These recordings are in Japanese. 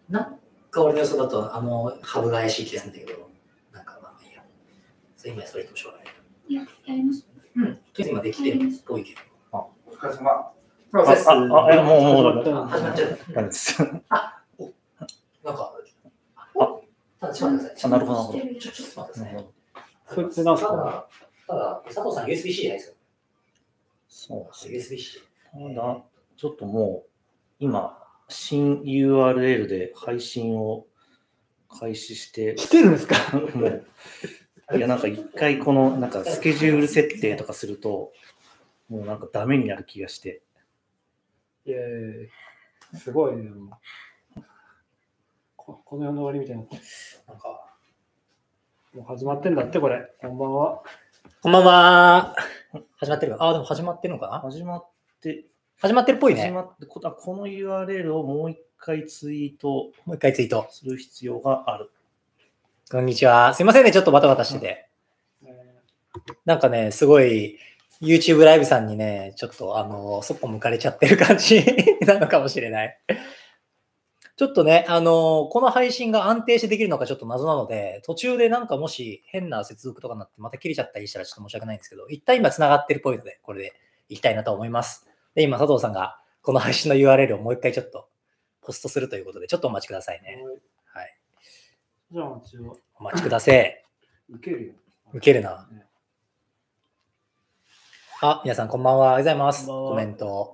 なんか俺の予想だと、ハブが怪しい気がするんだけど、なんかまあいいや。今それともしょうがない。 いや、やります。 うん。とりあえず今できてるっぽいけど。 お疲れ様。 プロセス。 もう始まっちゃう。 なんです。 なんか、ただちょっと待ってください。 なるほど。 ちょっと待ってください。 そいつなんすか？ ただ、佐藤さん USB-C じゃないですか。 そうです。USB-C。 ただ、ちょっともう、今、新 URL で配信を開始してるんですか？ もういや、なんか一回この、なんかスケジュール設定とかすると、もうなんかダメになる気がして。 いやすごいね。この世の終わりみたいな。 なんか、 もう始まってんだって、これ。こんばんは。 こんばんは。始まってるよ。でも始まってるのかな？ 始まってるっっぽいね。 この URL をもう一回ツイートする必要がある。 こんにちは。すいませんね、ちょっとバタバタしてて。なんかね、すごい YouTube ライブさんにね、ちょっとそっぽ向かれちゃってる感じなのかもしれない。ちょっとね、この配信が安定してできるのかちょっと謎なので、途中でなんかもし変な接続とかになってまた切れちゃったりしたらちょっと申し訳ないんですけど、一旦今繋がってるっぽいので、これでいきたいなと思います。で、今佐藤さんがこの配信の URL をもう一回ちょっとポストするということで、ちょっとお待ちくださいね。はい。 じゃあ、 お待ちください。 受けるよ。 受けるな。あ、皆さんこんばんは。おはようございます。コメント。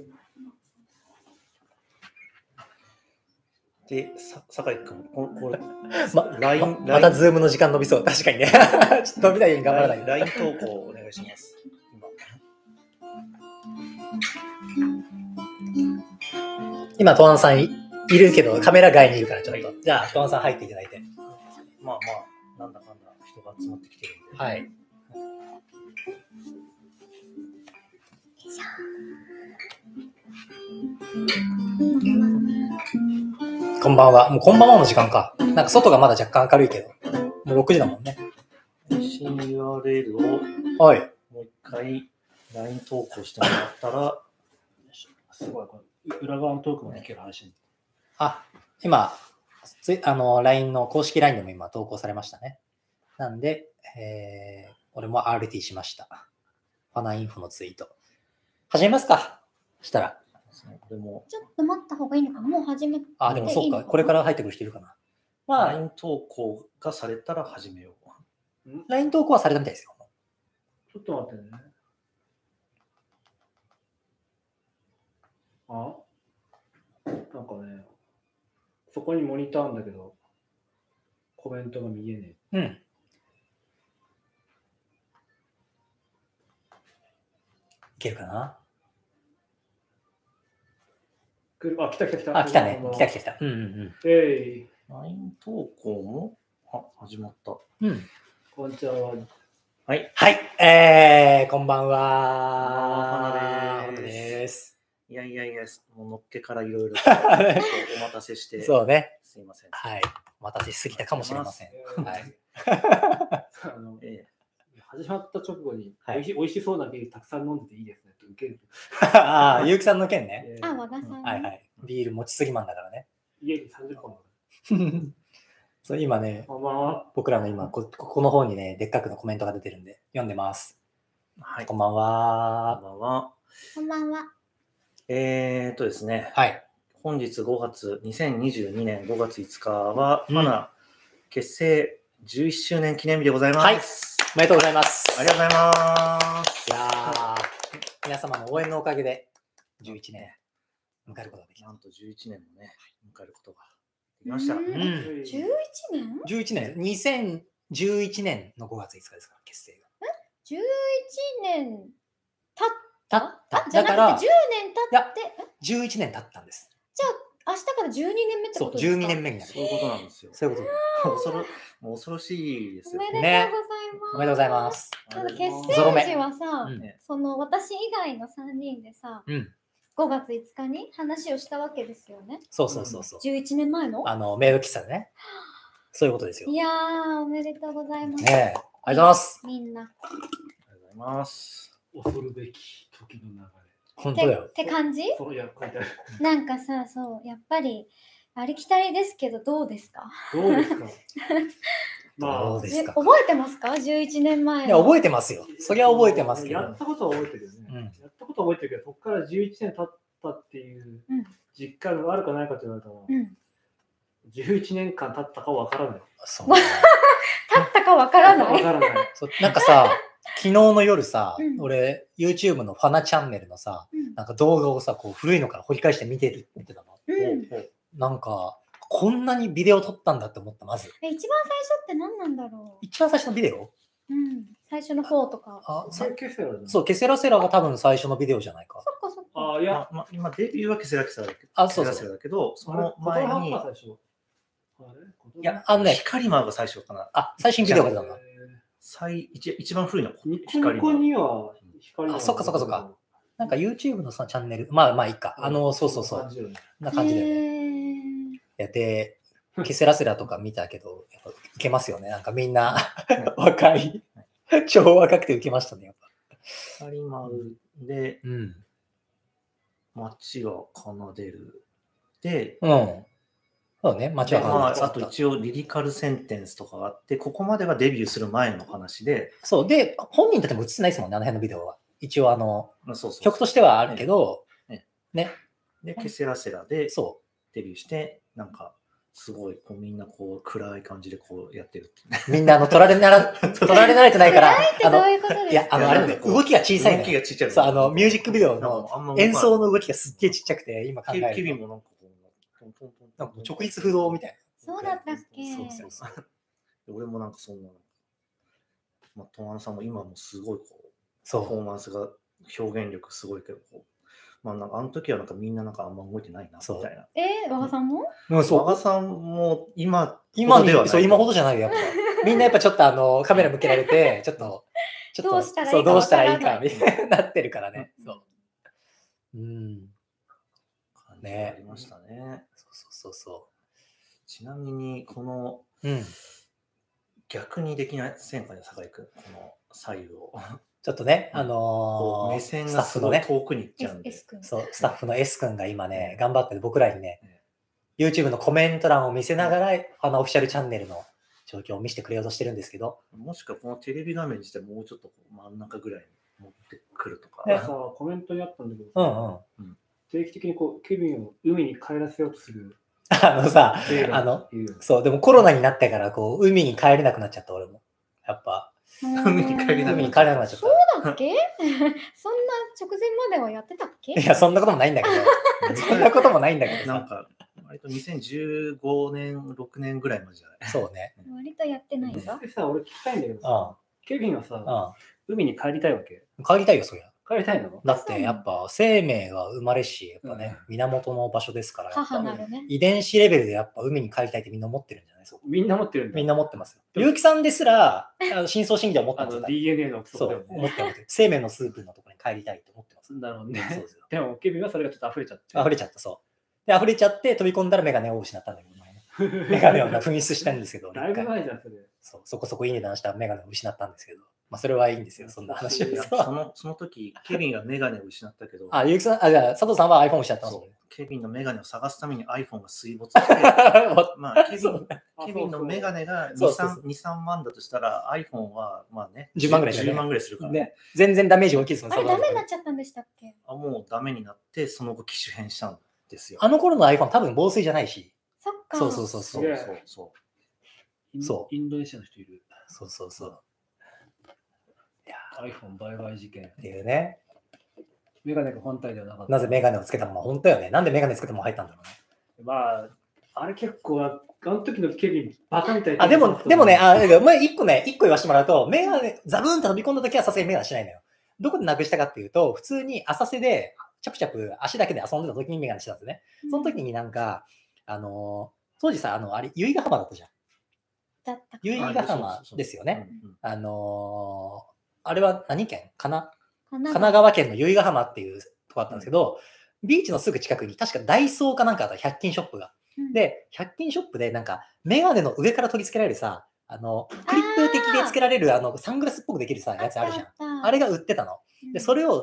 で、酒井君、これ、 またズームの時間伸びそう。確かにね。ちょっと伸びないように頑張らない。 LINE 投稿お願いします。 今、トワンさんいるけど、カメラ外にいるからちょっと。じゃあ、トワンさん入っていただいて。 まあ、なんだかんだ人が集まってきてるんで。 はい。こんばんは。もうこんばんはの時間か。なんか外がまだ若干明るいけど。もう6時だもんね。 新 URL をはい。 もう一回 LINE 投稿してもらったら、 すごい、これ裏側のトークもできる配信。 今、LINE の公式 LINE でも今投稿されましたね。なんで、俺も RT しました。ファナインフォのツイート。始めますか。したら。 ちょっと待った方がいいのかな。もう始めていいのかな。 でもそうか。これから入ってくる人いるかな。まあ、 LINE 投稿がされたら始めよう。 LINE 投稿はされたみたいですよ。 ちょっと待ってね。なんかね、そこにモニターあんだけど、コメントが見えねえ。 うん。いけるかな。 来た。 来たね。来た。 LINE 投稿も始まった。 こんにちは。 はい。こんばんは。 花です。いや、もうのっけからいろいろお待たせして。 そうね。 すいません。 はい。お待たせしすぎたかもしれません。はい。 始まった直後に、おいしそうなビールたくさん飲んでていいですねって受ける。 ゆうきさんの件ね。 和田さん。 はい。ビール持ちすぎマンだからね。 家に30本。 そう今ね、僕らの今この方にね、でっかくのコメントが出てるんで、読んでます。 はい。 こんばんは。 こんばんは。 ですね。 はい。 本日2022年5月5日は、ファナ結成11周年記念日でございます。 はい。おめでとうございます。 ありがとうございます。 いやー、皆様の応援のおかげで11年迎えることができた。 なんと11年もね、迎えることができました。 11年 ?11 年。2011年の5月5日ですから、結成が。 11年経っただから 10年経って 11年経ったんです。 じゃあ明日から12年目ってことですか？ そう、12年目になる。 そういうことなんですよ。 そういうこともう恐ろしいですよ。 おめでとうございます。 おめでとうございます。 結成時はさ、その私以外の3人でさ、5月5日に話をしたわけですよね。 そう。 11年前のメイド喫茶でね。そういうことですよ。 いやー、おめでとうございます。 ねえ、ありがとうございます。 みんな。 ありがとうございます。 恐るべき時の流れ。 本当だよ。 って感じ？なんかさ、そう、やっぱりありきたりですけど、どうですか？ どうですか？ どうですか？ 覚えてますか？11年前。 いや、覚えてますよ。そりゃ覚えてますけど。 やったことは覚えてるよね。やったことは覚えてるけど、そこから11年経ったっていう実感があるかないかと言われたら、11年間経ったかわからない。 そう。 経ったかわからない。 わからない。 なんかさ、昨日の夜さ、俺、YouTube のファナチャンネルのさ、なんか動画をさ、こう古いのから掘り返して見てたの。なんか、こんなにビデオ撮ったんだって思った、まず。 一番最初って何なんだろう？ 一番最初のビデオ？ 最初の方とか。 そう、ケセラセラが多分最初のビデオじゃないか。 そっかそっか。 いや、今デビューはケセラセラだけど、その前に、いや、 光マーが最初かな。 最新ビデオが出たんだ。 一番古いの。 光マーには光マー。 そっか。なんか YouTube のさ、チャンネル、まあいいか。そう。な感じで。で、ケセラセラとか見たけど、やっぱ受けますよね。なんかみんな若い、超若くて受けましたね、やっぱ。 光マーで、街が奏でる。で、 そうね、街は奏でる。 あと一応リリカルセンテンスとかがあって、ここまでがデビューする前の話で。 そう、で、本人たちも映ってないですもんね、あの辺のビデオは。一応曲としてはあるけど、ね。 で、ケセラセラでデビューして、なんか、すごいこうみんなこう暗い感じでこうやってるってみんな取られ慣れてないから、いや、あれね、動きが小さいね。 動きがちっちゃい。 そう、ミュージックビデオの演奏の動きがすっげえちっちゃくて、今考えると。 ケビンもなんか直立不動みたいな。そうだったっけ？ そう。俺もなんかそんな、トマノさんも今もすごいこう、パフォーマンスが表現力すごいけど、なんかあの時はなんかみんななんかあんま動いてないなみたいな。 和賀さんも？ 和賀さんも今ほどじゃないよ。みんなやっぱちょっとカメラ向けられて、ちょっとどうしたらいいかみたいになってるからね。そう。 ね。ありましたね。 そう。 ちなみにこの逆にできない線かね、酒井君、この左右を。 ちょっとね、 目線がすごい遠くに行っちゃうんで。 そう、スタッフの S 君が今ね、頑張って僕らにね、YouTube のコメント欄を見せながら、オフィシャルチャンネルの状況を見せてくれようとしてるんですけど。 もしくはこのテレビ画面にしてもうちょっと真ん中ぐらいに持ってくるとか。 コメントにあったんだけど、定期的にケビンを海に帰らせようとする。 そう、でもコロナになってから海に帰れなくなっちゃった、俺も。やっぱ。 海に帰れなくなっちゃった。 そうだっけ？そんな直前まではやってたっけ？ いや、そんなこともないんだけど。そんなこともないんだけど。 なんか、割と2015年、6年ぐらいまでじゃない？ そうね。 割とやってないんだ。 俺聞きたいんだけどさ、ケビンはさ、海に帰りたいわけ？ 帰りたいよ、そりゃ。 帰りたいの？ だってやっぱ生命が生まれし、やっぱね、源の場所ですから、 母なるね。 遺伝子レベルでやっぱ海に帰りたいってみんな思ってるんじゃないですか。 みんな持ってるんだ。 みんな持ってますよ。結城さんですら、深層心理で思ってますよ。 DNA のそう、思ってます。生命のスープのところに帰りたいって思ってます。 なるほどね。そうですよ。でもケビンはそれがちょっと溢れちゃって。 溢れちゃった、そう。で、溢れちゃって飛び込んだらメガネを失ったんだけど、メガネを紛失したんですけど、 だいぶ前じゃん、それ。 そう、そこそこいい値段したメガネを失ったんですけど。それはいいんですよ、そんな話は。 その時、ケビンがメガネを失ったけど。 結城さん、じゃあ佐藤さんは iPhone を失ったんですよ。 ケビンのメガネを探すために iPhone が水没して、ケビンのメガネが2、3万だとしたら iPhone は 10万ぐらいするからね。全然ダメージ大きいですもん。 あれダメになっちゃったんでしたっけ？ もうダメになって、その後機種変したんですよ。 あの頃の iPhone 多分防水じゃないし。 そっか。 そう。 インドネシアの人いる。 そう。 iPhone 売買事件っていうね。 メガネが本体ではなかった。 なぜメガネをつけたまま、本当よね。なんでメガネつけたまま入ったんだろうね。あれ結構、あの時のケビン、バカみたいな。でもね、一個言わせてもらうと、メガネ、ザブーンと飛び込んだ時はさすがにメガネしないのよ。どこでなくしたかっていうと、普通に浅瀬で、チャプチャプ足だけで遊んでた時にメガネしてたんですね。その時になんか、当時さ、あれ、由比ヶ浜だったじゃん。由比ヶ浜ですよね。あれは何県？神奈川県の由比ヶ浜っていうとこだったんですけど、ビーチのすぐ近くに確かダイソーかなんかあった100均ショップが。で、100均ショップでなんかメガネの上から取り付けられるさ、クリップ的で付けられるサングラスっぽくできるさ、やつあるじゃん。あれが売ってたの。で、それを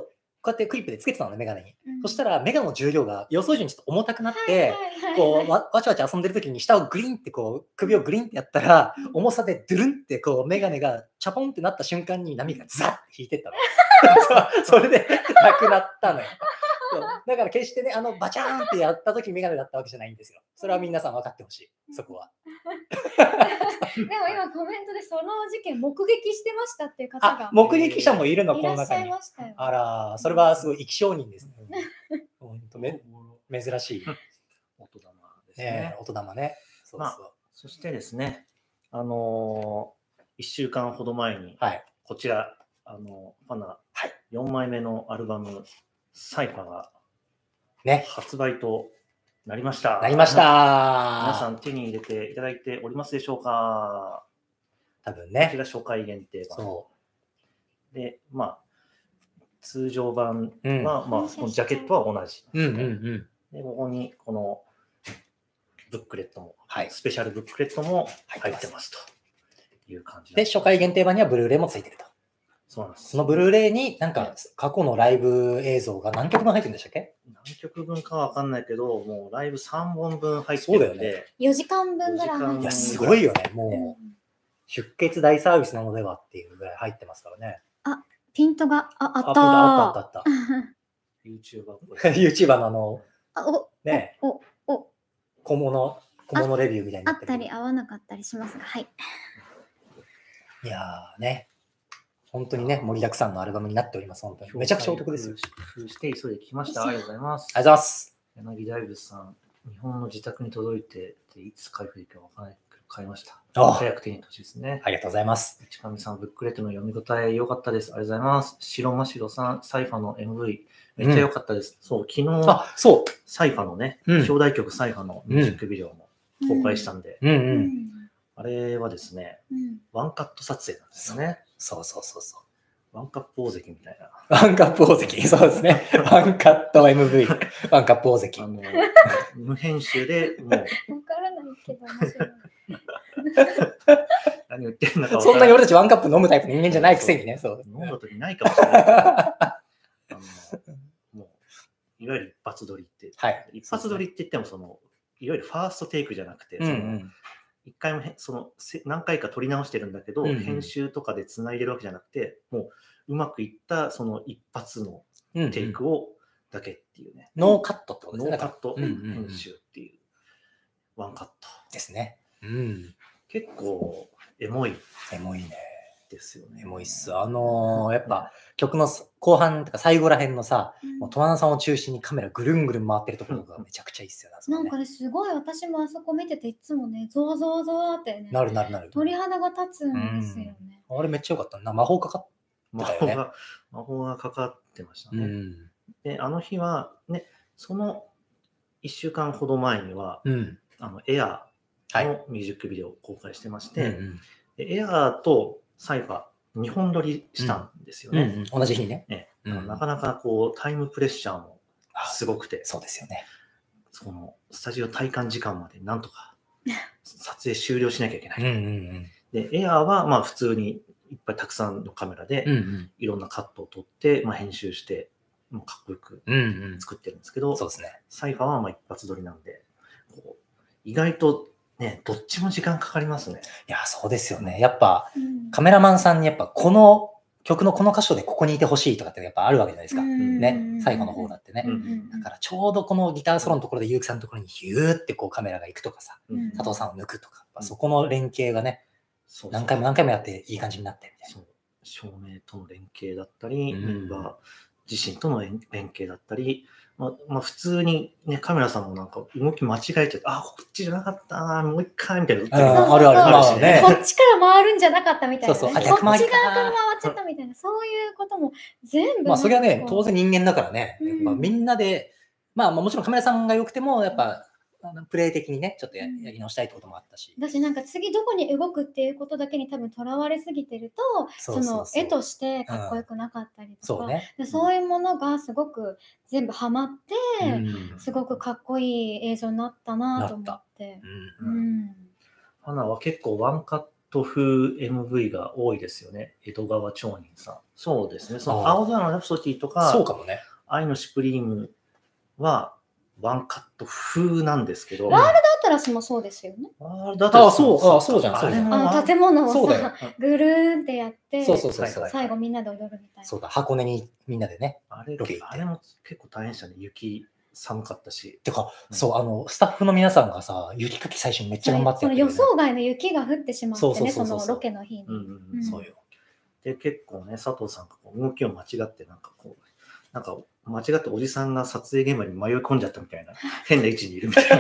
こうやってクリップでつけてたのね、メガネに。そしたらメガネの重量が予想以上にちょっと重たくなって、こうわちゃわちゃ遊んでる時に下をグリンってこう首をグリンってやったら、重さでドゥルンってこうメガネがチャポンってなった瞬間に波がザッって引いてったの。それでなくなったのよ。だから決してね、バチャーンってやった時メガネだったわけじゃないんですよ。それは皆さん分かってほしい、そこは。 でも今コメントでその事件目撃してましたっていう方が。 目撃者もいるの、この中に。 あら、それはすごい生き証人ですね。本当珍しい。 音玉ですね。 音玉ね。 そしてですね、1週間ほど前に、こちら、ファナ4枚目のアルバム、サイファが発売となりました。 皆さん手に入れていただいておりますでしょうか？ 多分ね。 こちら初回限定版。で、通常版は、このジャケットは同じ。で、ここにこのブックレットも、スペシャルブックレットも入ってますという感じで、初回限定版にはブルーレイもついてると。 そうなんです。 そのブルーレイになんか過去のライブ映像が何曲分入ってるんでしたっけ？ 何曲分かわかんないけど、もうライブ3本分入ってるんで。 4時間分ぐらい。 いや、すごいよね。もう、出血大サービスなのではっていうぐらい入ってますからね。 ピントがあった。 あった。 YouTuber のね、小物レビューみたいになってる。 あったり合わなかったりしますが、はい。 いやーね。本当にね、盛りだくさんのアルバムになっております。本当にめちゃくちゃお得ですよ。 そして急いで聞きました。ありがとうございます。 ありがとうございます。 柳大仏さん、日本の自宅に届いて、いつ開封できるかわからないけど買いました。早く手に入れてほしいですね。 ありがとうございます。 市上さん、ブックレットの読み応え良かったです。ありがとうございます。白真白さん、サイファの MV、めっちゃ良かったです。そう、昨日、サイファのね、表題曲サイファのミュージックビデオも公開したんで、あれはですね、ワンカット撮影なんですよね。 そう。 ワンカップ大関みたいな。 ワンカップ大関、そうですね。ワンカット MV、ワンカップ大関。 無編集でもう。 わからないけど面白い。 何言ってるのかそんなに俺たちワンカップ飲むタイプの人間じゃないくせにね。 飲んだ時ないかもしれない。もういわゆる一発撮りって、一発撮りって言ってもいわゆるファーストテイクじゃなくて、一回も何回か撮り直してるんだけど、編集とかで繋いでるわけじゃなくて、もううまくいったその一発のテイクをだけっていうね。 ノーカットってことですね。 ノーカット編集っていう。ワンカット。 ですね。 結構エモいね。 ですよね。 エモいっす。やっぱ曲の後半とか最後らへんのさ、もうトワナさんを中心にカメラぐるんぐるん回ってるところがめちゃくちゃいいっすよね。 なんかね、すごい私もあそこ見てていつもね、ゾワゾワゾワってね。 なる。 鳥肌が立つんですよね。 あれめっちゃよかったな。魔法かかってたよね。 魔法がかかってましたね。で、あの日はね、その1週間ほど前には、エアのミュージックビデオを公開してまして、エアとサイファ2本撮りしたんですよね。 同じ日ね。 なかなかタイムプレッシャーもすごくて。 そうですよね。 そのスタジオ体感時間までなんとか撮影終了しなきゃいけない。で、エアは普通にいっぱいたくさんのカメラでいろんなカットを撮って、編集してかっこよく作ってるんですけど、サイファーは一発撮りなんで、意外とね、どっちも時間かかりますね。 いや、そうですよね。やっぱ、カメラマンさんにやっぱこの曲のこの箇所でここにいてほしいとかってやっぱあるわけじゃないですか。ね、最後の方だってね。だからちょうどこのギターソロのところで結城さんのところにヒューってカメラが行くとかさ、佐藤さんを抜くとか、そこの連携がね、何回もやっていい感じになってるみたいな。 照明との連携だったり、メンバー自身との連携だったり、普通にね、カメラさんもなんか動き間違えちゃって、こっちじゃなかったな、もう一回みたいな。 あるね。 こっちから回るんじゃなかったみたいな。こっち側から回っちゃったみたいな、そういうことも全部。 それはね、当然人間だからね、みんなで、もちろんカメラさんが良くても、やっぱ、プレイ的にね、ちょっとやり直したいってこともあったし。 だし、なんか次どこに動くっていうことだけに多分とらわれすぎてると、その絵としてかっこよくなかったりとか、そういうものがすごく全部ハマって、すごくかっこいい映像になったなと思って。 花は結構ワンカット風 MV が多いですよね。江戸川町人さん。そうですね。その青空のラプソディとか、 そうかもね。 愛のシュプリームはワンカット風なんですけど。 ワールドアトラスもそうですよね。 ワールドアトラスそうじゃん。 あれも建物をそうだよさ、ぐるーんってやって、 そう最後みんなで踊るみたいな。 そうだ、箱根にみんなでね、 ロケ行って。あれも結構大変でしたね。雪寒かったし。 てか、そう、スタッフの皆さんがさ、雪かき最初にめっちゃ頑張ってその予想外の雪が降ってしまってね、そのロケの日に。 そうよ。 で、結構ね、佐藤さんが動きを間違って、なんか間違っておじさんが撮影現場に迷い込んじゃったみたいな、変な位置にいるみたい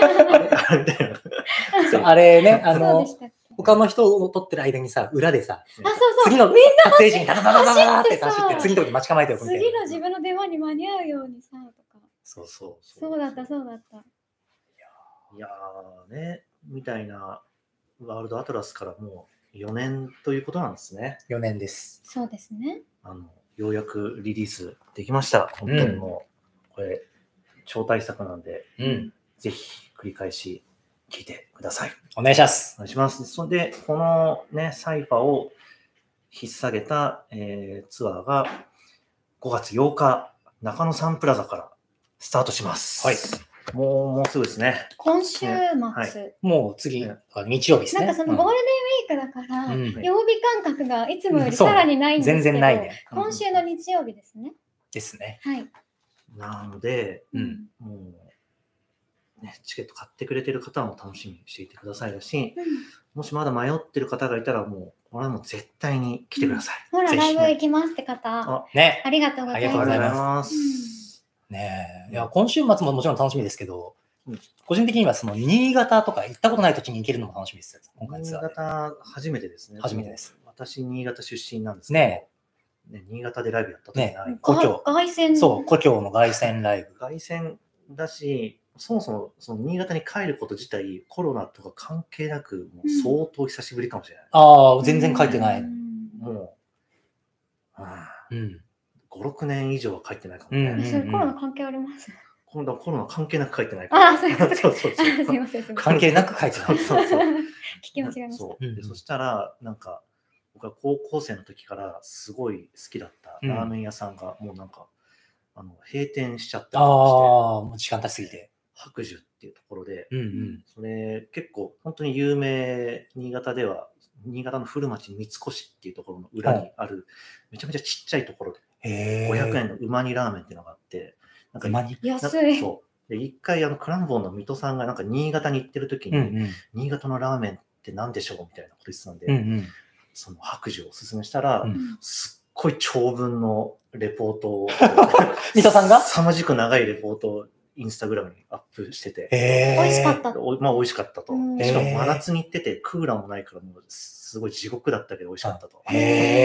な。 あれね、他の人を撮ってる間にさ、裏でさ、次の撮影時にダダダダダダって走って、次の時待ち構えておくみたいな。 次の自分の出番に間に合うようにさ、とか。そうだった。 いやーね、みたいなワールドアトラスからもう4年ということなんですね。 4年です。 そうですね。 ようやくリリースできました。本当にもう、これ、超大作なんで、ぜひ繰り返し聴いてください。 お願いします。 お願いします。それで、このね、サイファーを引っ提げた、ツアーが5月8日、中野サンプラザからスタートします。 はい。 もうすぐですね。 今週末。 もう次、日曜日ですね。 なんかそのゴールデンウィークだから、曜日感覚がいつもよりさらにないんですけど、 全然ないね。 今週の日曜日ですね。 ですね。 はい。 なので、もう、ね、チケット買ってくれてる方も楽しみにしていてくださいだし、もしまだ迷ってる方がいたらもう、これはもう絶対に来てください。 ほら、ライブ行きますって方。 ね。 ありがとうございます。 ありがとうございます。ねえ。いや、今週末ももちろん楽しみですけど、個人的にはその新潟とか行ったことない土地に行けるのも楽しみです。今回新潟初めてですね。 初めてです。 私、新潟出身なんですけど、新潟でライブやったことない。 凱旋。 そう、故郷の凱旋ライブ。 凱旋だし、そもそもその新潟に帰ること自体、コロナとか関係なく、もう相当久しぶりかもしれない。 ああ、全然帰ってない。 もう、5、6年以上は帰ってないかもね。 それコロナ関係ありますコロナ関係なく書いてないから。 そういうことか。すいません。 関係なく書いてない。 聞き間違えました。 そしたら、なんか、僕は高校生の時からすごい好きだったラーメン屋さんが、もうなんか、閉店しちゃったりして。 もう時間経ちすぎて。 白樹っていうところで、それ結構本当に有名、新潟では、新潟の古町三越っていうところの裏にある、めちゃめちゃちっちゃいところで、500円のうま煮ラーメンっていうのがあって、 なんか安い。 そうで一回クランボンの水戸さんがなんか新潟に行ってる時に、新潟のラーメンって何でしょうみたいなこと言ってたんで、その白樹をおすすめしたら、すっごい長文のレポートを水戸さんが凄まじく長いレポートをインスタグラムにアップしてて、 美味しかった。 まあ美味しかったと。しかも真夏に行っててクーラーもないからもうすごい地獄だったけど美味しかったと。 す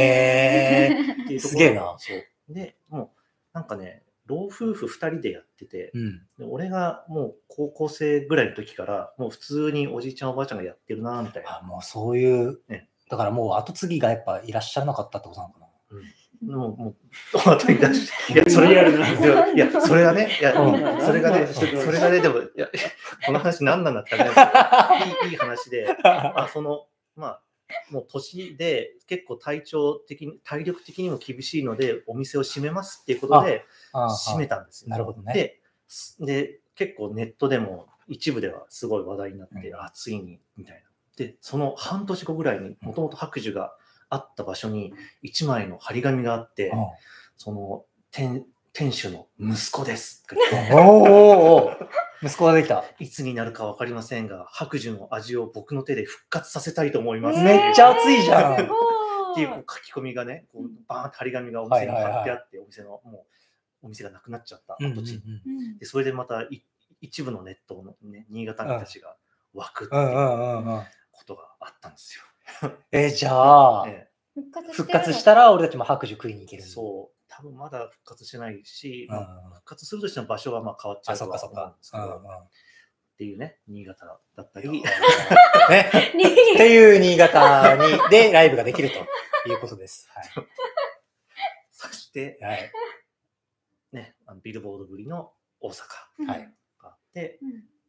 げえな。 そうでもうなんかね、老夫婦2人でやってて、で俺がもう高校生ぐらいの時からもう普通におじいちゃんおばあちゃんがやってるなみたいな。 もうそういう、だからもう後継ぎがやっぱいらっしゃらなかったってことなのかな。 もう後に出して、いやそれやるな。いやそれがね、それがねでもいやこの話何なんだったらね、いい話で、まあもう年で結構体力的にも厳しいのでお店を閉めますっていうことで閉めたんですよ。 なるほどね。 で結構ネットでも一部ではすごい話題になって、ついにみたいな。でその半年後ぐらいにもともと白樹があった場所に1枚の張り紙があって、その店主の息子ですって息子ができた。 いつになるか分かりませんが、白樹の味を僕の手で復活させたいと思います。 めっちゃ熱いじゃん。 っていう書き込みがね、バーンって張り紙がお店に貼ってあって、お店がなくなっちゃった跡地に。でそれでまた一部のネットの、ね、新潟民たちが湧くっていうことがあったんですよ。 じゃあ、復活したら俺たちも白樹食いに行ける。 そう。多分まだ復活してないし、復活するとしても場所はまあ変わっちゃうとは思うんですけど、っていうね、新潟だったり。 っていう新潟でライブができるということです。 そして、ね、ビルボードぶりの大阪があって、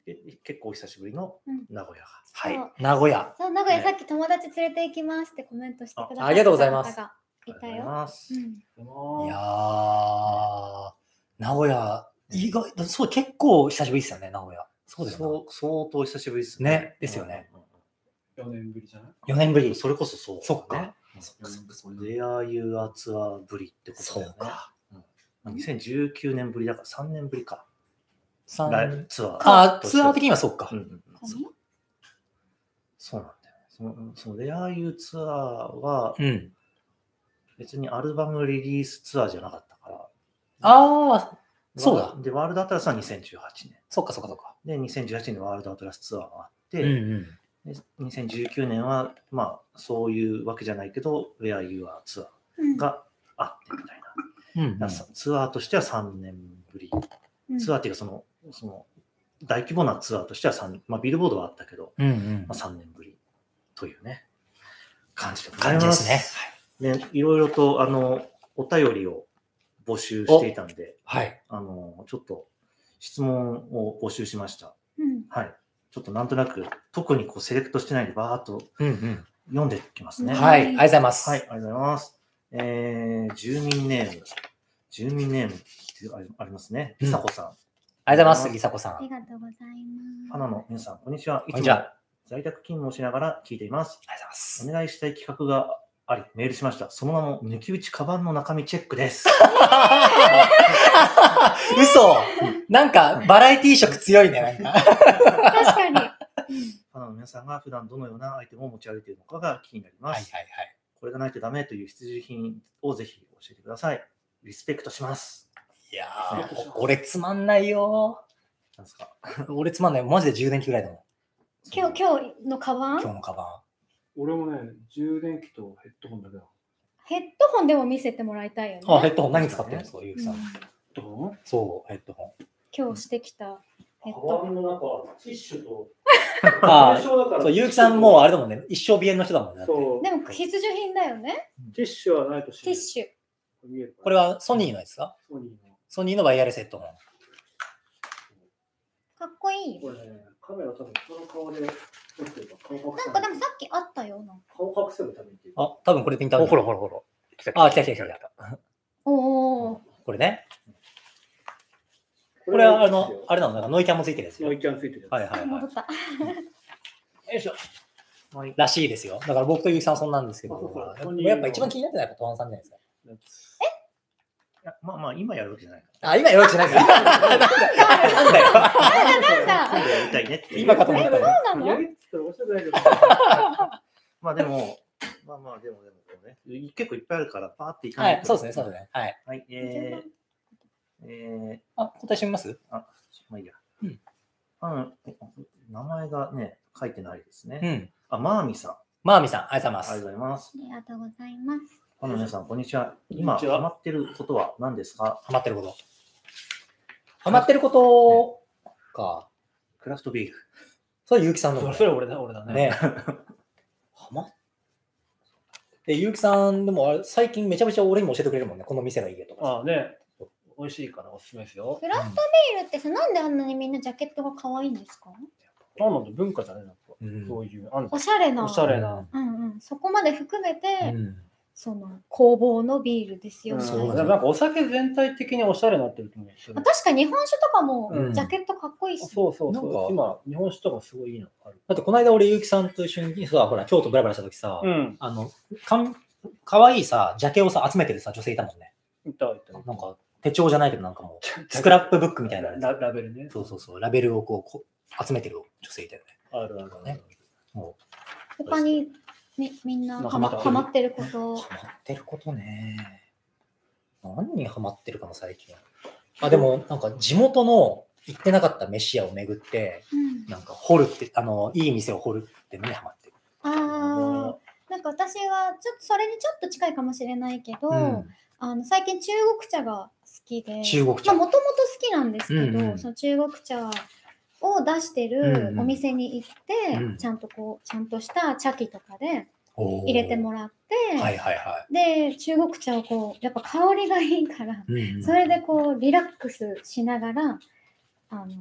結構お久しぶりの名古屋が。 はい。名古屋。 そう、名古屋さっき友達連れて行きますってコメントしてくださった方がありがとうございます。 いたよ。 いやー、名古屋、意外、そう、結構久しぶりですよね、名古屋。そうですね。 相当久しぶりですね。ですよね。 4年ぶりじゃない ?4 年ぶり。 それこそそう。 そっか。 レアユアツアーぶりってことだよね。そうか。2019年ぶりだから3年ぶりか。ツアー。 ツアー的にはそうか。 そうなんだよね。そのレアユーツアーは、別にアルバムリリースツアーじゃなかったから。 ああ、そうだ。 で、ワールドアトラスは2018年。 そうか、そうか、そうか。 で、2018年のワールドアトラスツアーがあって、で2019年は、まあ、そういうわけじゃないけど、レアユアツアーがあってみたいな。ツアーとしては3年ぶり。ツアーっていうか、その大規模なツアーとしてはまあ、ビルボードはあったけど、まあ、3年ぶりというね、感じでございます。ね、いろいろとお便りを募集していたんで、ちょっと質問を募集しました。はい。ちょっとなんとなく、特にこうセレクトしてないんで、バーっと読んでいきますね。 はい、ありがとうございます。 はい、ありがとうございます。住民ネームってありますね。りさこさん。 ありがとうございます、りさこさん。 ありがとうございます。 花の皆さん、こんにちは。いつも在宅勤務をしながら聞いています。 ありがとうございます。 お願いしたい企画があり、メールしました。その名も、抜き打ちカバンの中身チェックです。 嘘なんか、バラエティ色強いね、なんか。 確かに。 花の皆さんが普段どのようなアイテムを持ち歩いているのかが気になります。これがないとダメという必需品をぜひ教えてください。リスペクトします。 いやー、俺つまんないよ。 なんですか俺つまんない。マジで充電器ぐらいだもん。 今日のカバン？ 今日のカバン。 俺もね、充電器とヘッドホンだけだ。 ヘッドホンでも見せてもらいたいよね。 あ、ヘッドホン何使ってるんですか、ゆうきさん。 ヘッドホン？ そう、ヘッドホン。 今日してきたヘッドホンの中、ティッシュと。 そう、ゆうきさんもうあれだもんね、一生鼻炎の人だもんね。 でも必需品だよね。 ティッシュはないとティッシュ。 これはソニーのやつか？ソニーのワイヤレスヘッドホン。 かっこいい。 これね、カメラ多分人の顔で撮ってるか顔隠せなんかでもさっきあったよな。 顔隠せるために。 あ、多分これピンター。 ほら。 あ、来た。 おお。 これね。これはあれなの、なんかノイキャンもついてるんですよ。 ノイキャンついてる。 戻った。 よいしょ。らしいですよ。だから僕とゆうきさんはそんなんですけど、やっぱ一番気になってないことはトワンさんじゃないですか。 まあ今やるわけじゃないから。あ、今やるわけじゃないから。なんだよ。 やりたいねって。 今かと思ったら。 そうなの？ やりっつったら面白くないけど。 まあでもこうね、結構いっぱいあるからパーっていかないと。 そうですね。はい。 はい。 答えしてみます？ まあいいや。名前がね、書いてないですね。マーミさん。 マーミさん、ありがとうございます。 ありがとうございます。 皆さん、こんにちは。今、ハマってることは何ですか？ ハマってることか。 クラフトビール。 それ、ゆうきさんの。 それ俺だね。 で、ゆうきさんでも最近めちゃめちゃ俺にも教えてくれるもんね。この店がいいよとか。 ああね。美味しいからおすすめですよ。 クラフトビールってさ、なんであんなにみんなジャケットが可愛いんですか？ なんだ文化じゃねえな。そういうおしゃれな。そこまで含めて、その工房のビールですよ。 なんかお酒全体的におしゃれになってると思う。 確かに日本酒とかもジャケットかっこいいし。 そう。今日本酒とかすごいいいのある。 だってこの間俺ゆうきさんと一緒にさ、ほら京都ブラブラした時さ、かわいいさジャケをさ集めてるさ女性いたもんね。 いた。 なんか手帳じゃないけどなんかもうスクラップブックみたいなラベルね。 そうラベルをこう集めてる女性いたよね。 あるね。 もう他にみんなハマってること。 ハマってることね。何にハマってるかな最近。でもなんか地元の行ってなかった飯屋を巡って、なんか掘るっていい店を掘るってのにハマってる。 なんか私はちょっとそれにちょっと近いかもしれないけど、最近中国茶が好きで、もともと好きなんですけど、その中国茶を出してるお店に行って、ちゃんとした茶器とかで入れてもらって、で中国茶をやっぱ香りがいいから、それでリラックスしながら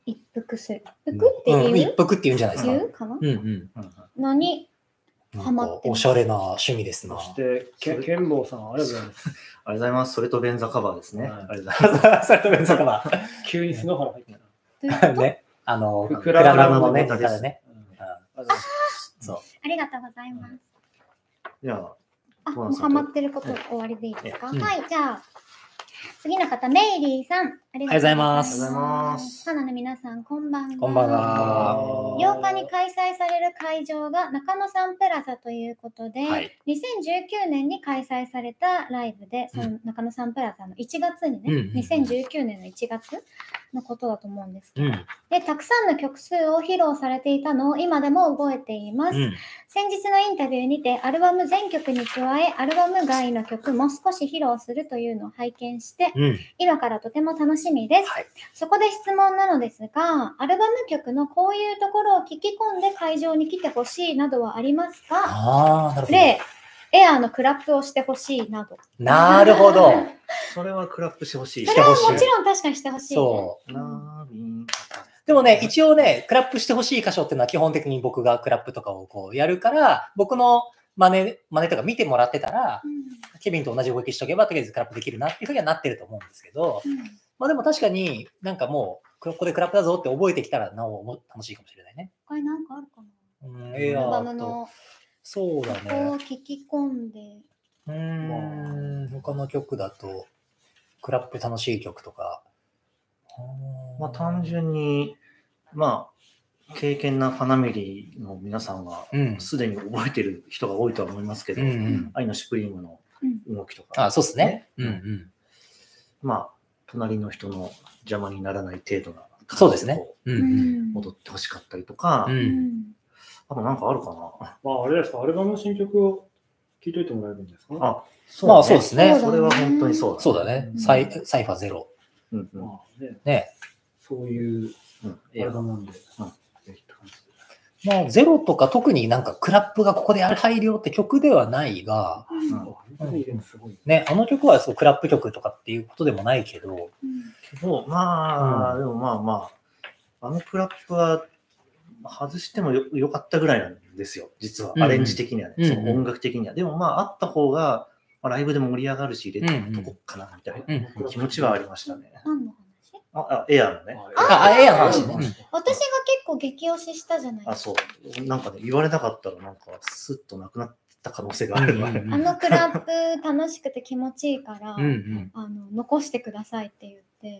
一服する。服っていう、 一服って言うんじゃないですか。 言うかな、何ハマっておしゃれな趣味ですな。 そして、ケンボーさん、ありがとうございます。 ありがとうございます。それと便座カバーですね。ありがとうございます。 それと便座カバー。 急に篠原入ってた。ね。クラナムのね、ネタでね。 そう。ありがとうございます。 じゃあ、 もうハマってること終わりでいいですか？はい、じゃあ、次の方、メイリーさん。ありがとうございます。 ファンの皆さん、こんばんは。 こんばんは。 8日に開催される会場が中野サンプラザということで、2019年に開催されたライブで、その中野サンプラザの1月にね、2019年の1月のことだと思うんですけど、で、たくさんの曲数を披露されていたのを今でも覚えています。先日のインタビューにて、アルバム全曲に加え、アルバム外の曲も少し披露するというのを拝見して、今からとても楽しみです。そこで質問なのですが、アルバム曲のこういうところを聞き込んで会場に来てほしいなどはありますか？で、エアーのクラップをしてほしいなど。 なるほど。 それはクラップしてほしい。 それはもちろん確かにしてほしい、ね。 そう。でもね、一応ね、クラップしてほしい箇所っていうのは基本的に僕がクラップとかをこうやるから、僕の真似とか見てもらってたら、ケビンと同じ動きしとけばとりあえずクラップできるなっていうふうにはなってると思うんですけど、まあでも確かになんかもうここでクラップだぞって覚えてきたらなお楽しいかもしれないね。 これなんかあるかな？ エアアルバムのそうだね。 ここを聞き込んで。 他の曲だとクラップ楽しい曲とか。 まあ単純にまあ経験なファナミリーの皆さんはすでに覚えてる人が多いとは思いますけど、愛のシュプリームの動きとか、 そうですね。 まあ隣の人の邪魔にならない程度なそうですね。 踊ってほしかったりとか、あとなんかあるかな。 まああれですか、アルバムの新曲を聴いといてもらえるんですか？ まあそうですね。 それは本当にそうだ。 そうだね。サイファーゼロ。ね。 そういうアルバムなんで。 まあゼロとか特になんかクラップがここで入るよって曲ではないが、ね、あの曲はそうクラップ曲とかっていうことでもないけど、 まあでもまああのクラップは外してもよかったぐらいなんですよ、実はアレンジ的にはね、その音楽的には。でもまああった方がライブでも盛り上がるし入れてとこっかなみたいな気持ちはありましたね。エアのね。 エアの話ね。 私が結構激推ししたじゃないですか。 そう。なんかね、言われなかったらなんかスッとなくなった可能性があるわ。 あのクラップ楽しくて気持ちいいから、残してくださいって言って、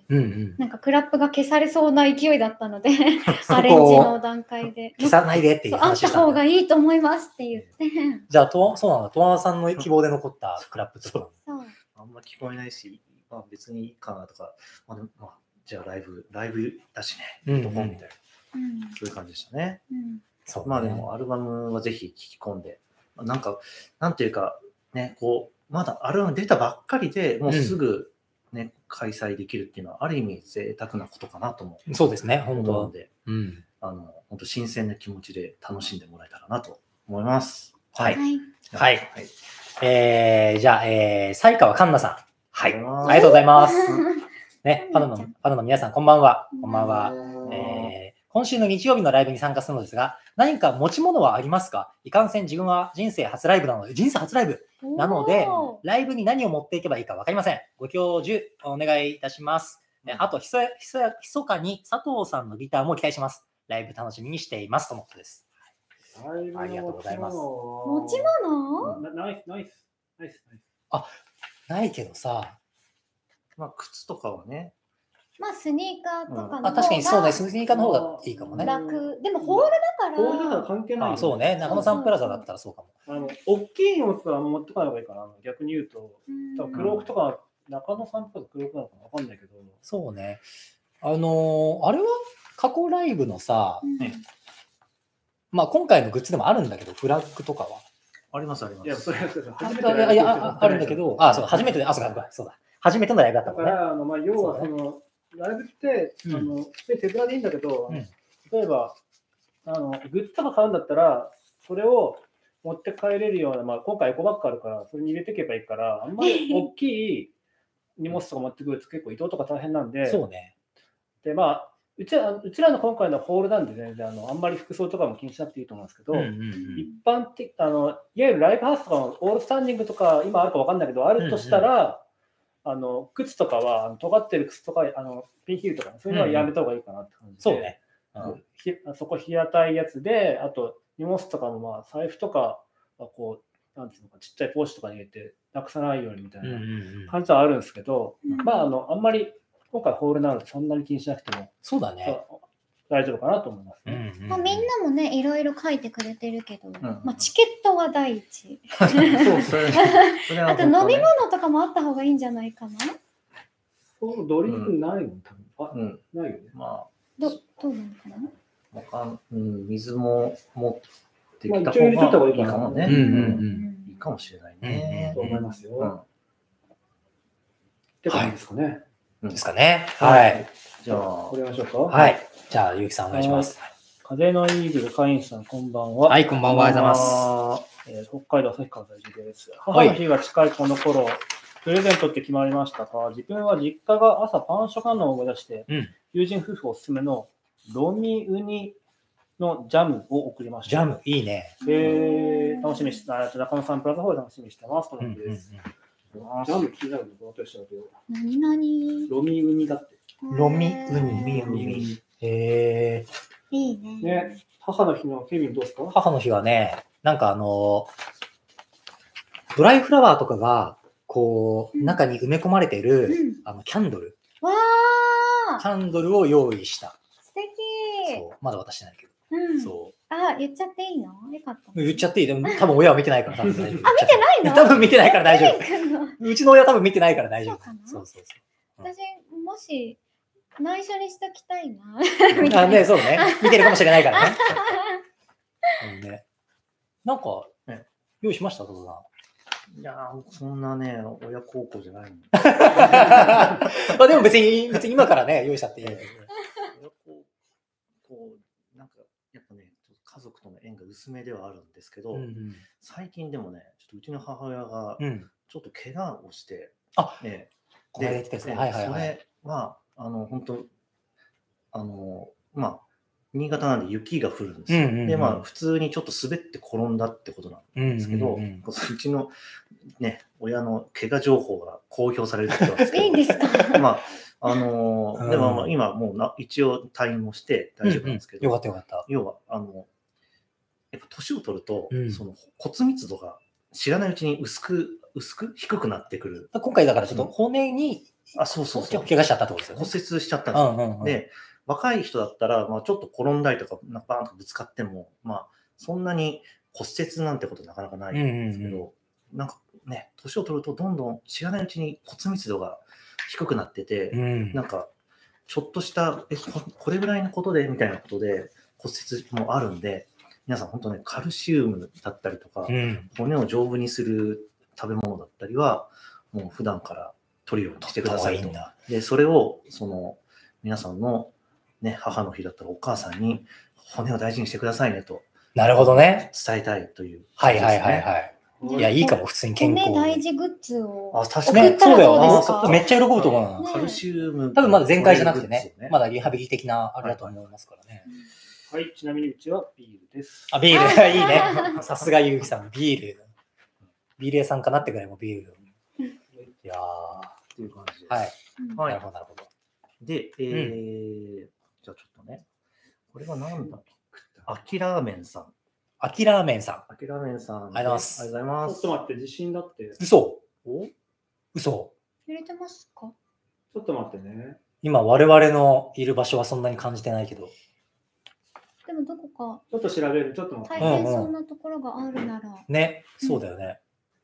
なんかクラップが消されそうな勢いだったので、アレンジの段階で。 消さないでっていう話あった方がいいと思いますって言って。 じゃあ、そうなんだ。トワさんの希望で残ったクラップとか。 あんま聞こえないし、別にいいかなとか、じゃあライブだしね、とこみたいな、そういう感じでしたね。まあでもアルバムはぜひ聴き込んで、なんていうかね、こうまだアルバム出たばっかりでもうすぐね、開催できるっていうのはある意味贅沢なことかなと思う。 そうですね、本当なので、本当新鮮な気持ちで楽しんでもらえたらなと思います。 はい。はい。じゃあ、才川環奈さん。はい。ありがとうございます。ね、ファンの皆さん、こんばんは。こんばんは。今週の日曜日のライブに参加するのですが、何か持ち物はありますか？いかんせん自分は人生初ライブなので、ライブに何を持っていけばいいか分かりません。ご教授お願いいたします。あと、ひそかに佐藤さんのギターも期待します。ライブ楽しみにしています。とのことです。ありがとうございます。 持ち物？ ナイス。 ないけどさ。 靴とかはね。 スニーカーとかの方が、 確かにそうね、スニーカーの方がいいかもね。 楽。でもホールだから。 ホールだから関係ない。 そうね、中野サンプラザだったらそうかも。 大きい荷物は持ってかない方がいいかな。逆に言うと、クロークとか、中野サンプラザクロークなのかわかんないけど。 そうね。あれは過去ライブのさ、今回のグッズでもあるんだけど、フラッグとかは。 あります。いや、それはあるんだけど、そう、初めてで、そうだ。初めてのライブだったもんね。 だから、要はライブって、手ぶらでいいんだけど、例えば、グッズとか買うんだったら、それを持って帰れるような、今回エコバッグあるから、それに入れていけばいいから、あんまり大きい荷物とか持ってくると結構移動とか大変なんで、 そうね。 で、 うちらの今回のホールなんで全然あんまり服装とかも気にしなくていいと思うんですけど、一般的、いわゆるライブハウスとかのオールスタンディングとか、今あるか分かんないけど、あるとしたら、靴とかは、尖ってる靴とか、ピンヒールとか、そういうのはやめた方がいいかなって感じで。 そうね。 そこ平たいやつで、あと荷物とかもまあ財布とかはこう、なんていうのか、ちっちゃいポーチとかに入れてなくさないようにみたいな感じはあるんですけど、まあ、あんまり今回ホールなのでそんなに気にしなくても、 そうだね。 大丈夫かなと思います、 ね。まあ、みんなもね、いろいろ書いてくれてるけど、まあ、チケットは第一。あと飲み物とかもあった方がいいんじゃないかな。 そうドリンクないの多分。ないよね。 まあ、 どうなのかな。 水も持ってきた方がいいかもね。いいかもしれないね。 と思いますよ。って感じですかね。 ですかね。はい。 じゃあ、これましょうか。 はい。じゃあ、ゆうきさんお願いします。 風のイーグル会員さん、こんばんは。 はい、こんばんは。ありがとうございます。 北海道旭川在住です。母の日が近いこの頃、プレゼントって決まりましたが、自分は実家が朝パン食感のを思い出して、友人夫婦おすすめのロミウニのジャムを送りました。 ジャム、いいね。 楽しみにして、中野サンプラザホール楽しみにしてます。とのことです。ジャム気になるのどうとしたけど。 何ロミウニだって。 ロミウニ。 いいね。 ね、母の日のケビンどうですか？ 母の日はね、なんかドライフラワーとかが、こう、中に埋め込まれてる、キャンドル。キャンドルを用意した。 素敵。 そう、まだ渡してないけど。そう。 言っちゃっていいの？よかった。 言っちゃっていい。でも多分親は見てないから大丈夫。 見てないの？ 多分見てないから大丈夫。うちの親多分見てないから大丈夫。そう。 私、もし、内緒にしときたいな。 ね、そうね。見てるかもしれないからね。なんか、用意しました、戸田さん。いやそんなね、親孝行じゃないの。 まあでも別に今からね、用意したっていい。親孝行、なんか、やっぱね、家族との縁が薄めではあるんですけど、最近でもね、ちょっとうちの母親が、ちょっと怪我をして、 で、それは、本当、まあ、新潟なんで雪が降るんですよ。で、まあ、普通にちょっと滑って転んだってことなんですけど、うちのね、親の怪我情報が公表されるってことなんですけど、 いいんですか？ まあ、でも今もう一応退院もして大丈夫なんですけど、 よかったよかった。 要は、やっぱ年を取ると、その骨密度が知らないうちに薄く低くなってくる。 今回だからちょっと骨に、 そう怪我しちゃったってことですよね。 骨折しちゃったんですよ。で、若い人だったら、まあ、ちょっと転んだりとか、バーンとぶつかっても、まあ、そんなに骨折なんてことなかなかないんですけど、なんかね、年を取るとどんどん知らないうちに骨密度が低くなってて、なんか、ちょっとした、これぐらいのことでみたいなことで骨折もあるんで、皆さん本当ね、カルシウムだったりとか、骨を丈夫にする食べ物だったりは、もう普段から取るようにしてくださいと。で、それを、皆さんのね、母の日だったらお母さんに骨を大事にしてくださいねと。 なるほどね。 伝えたいという、 はい。いや、いいかも、普通に健康。 骨大事グッズを。 確かに。そうだよ。めっちゃ喜ぶと思うな。 カルシウム。 多分まだ全開じゃなくてね。まだリハビリ的なあれだと思いますからね。 はい、ちなみにうちはビールです。 ビール、いいね。さすがゆうきさん、ビール。ビール屋さんかなってくらいもビール。いやー。 っていう感じです。 はい。なるほど。 で、じゃあちょっとね、これは何だっけ？アキラーメンさん。 アキラーメンさん。 アキラーメンさん。 ありがとうございます。 ちょっと待って、地震だって。 嘘。 揺れてますか？ ちょっと待ってね。 今、我々のいる場所はそんなに感じてないけど。 でもどこか。 ちょっと調べる。ちょっと待って。 大変そうなところがあるなら。 ね、そうだよね。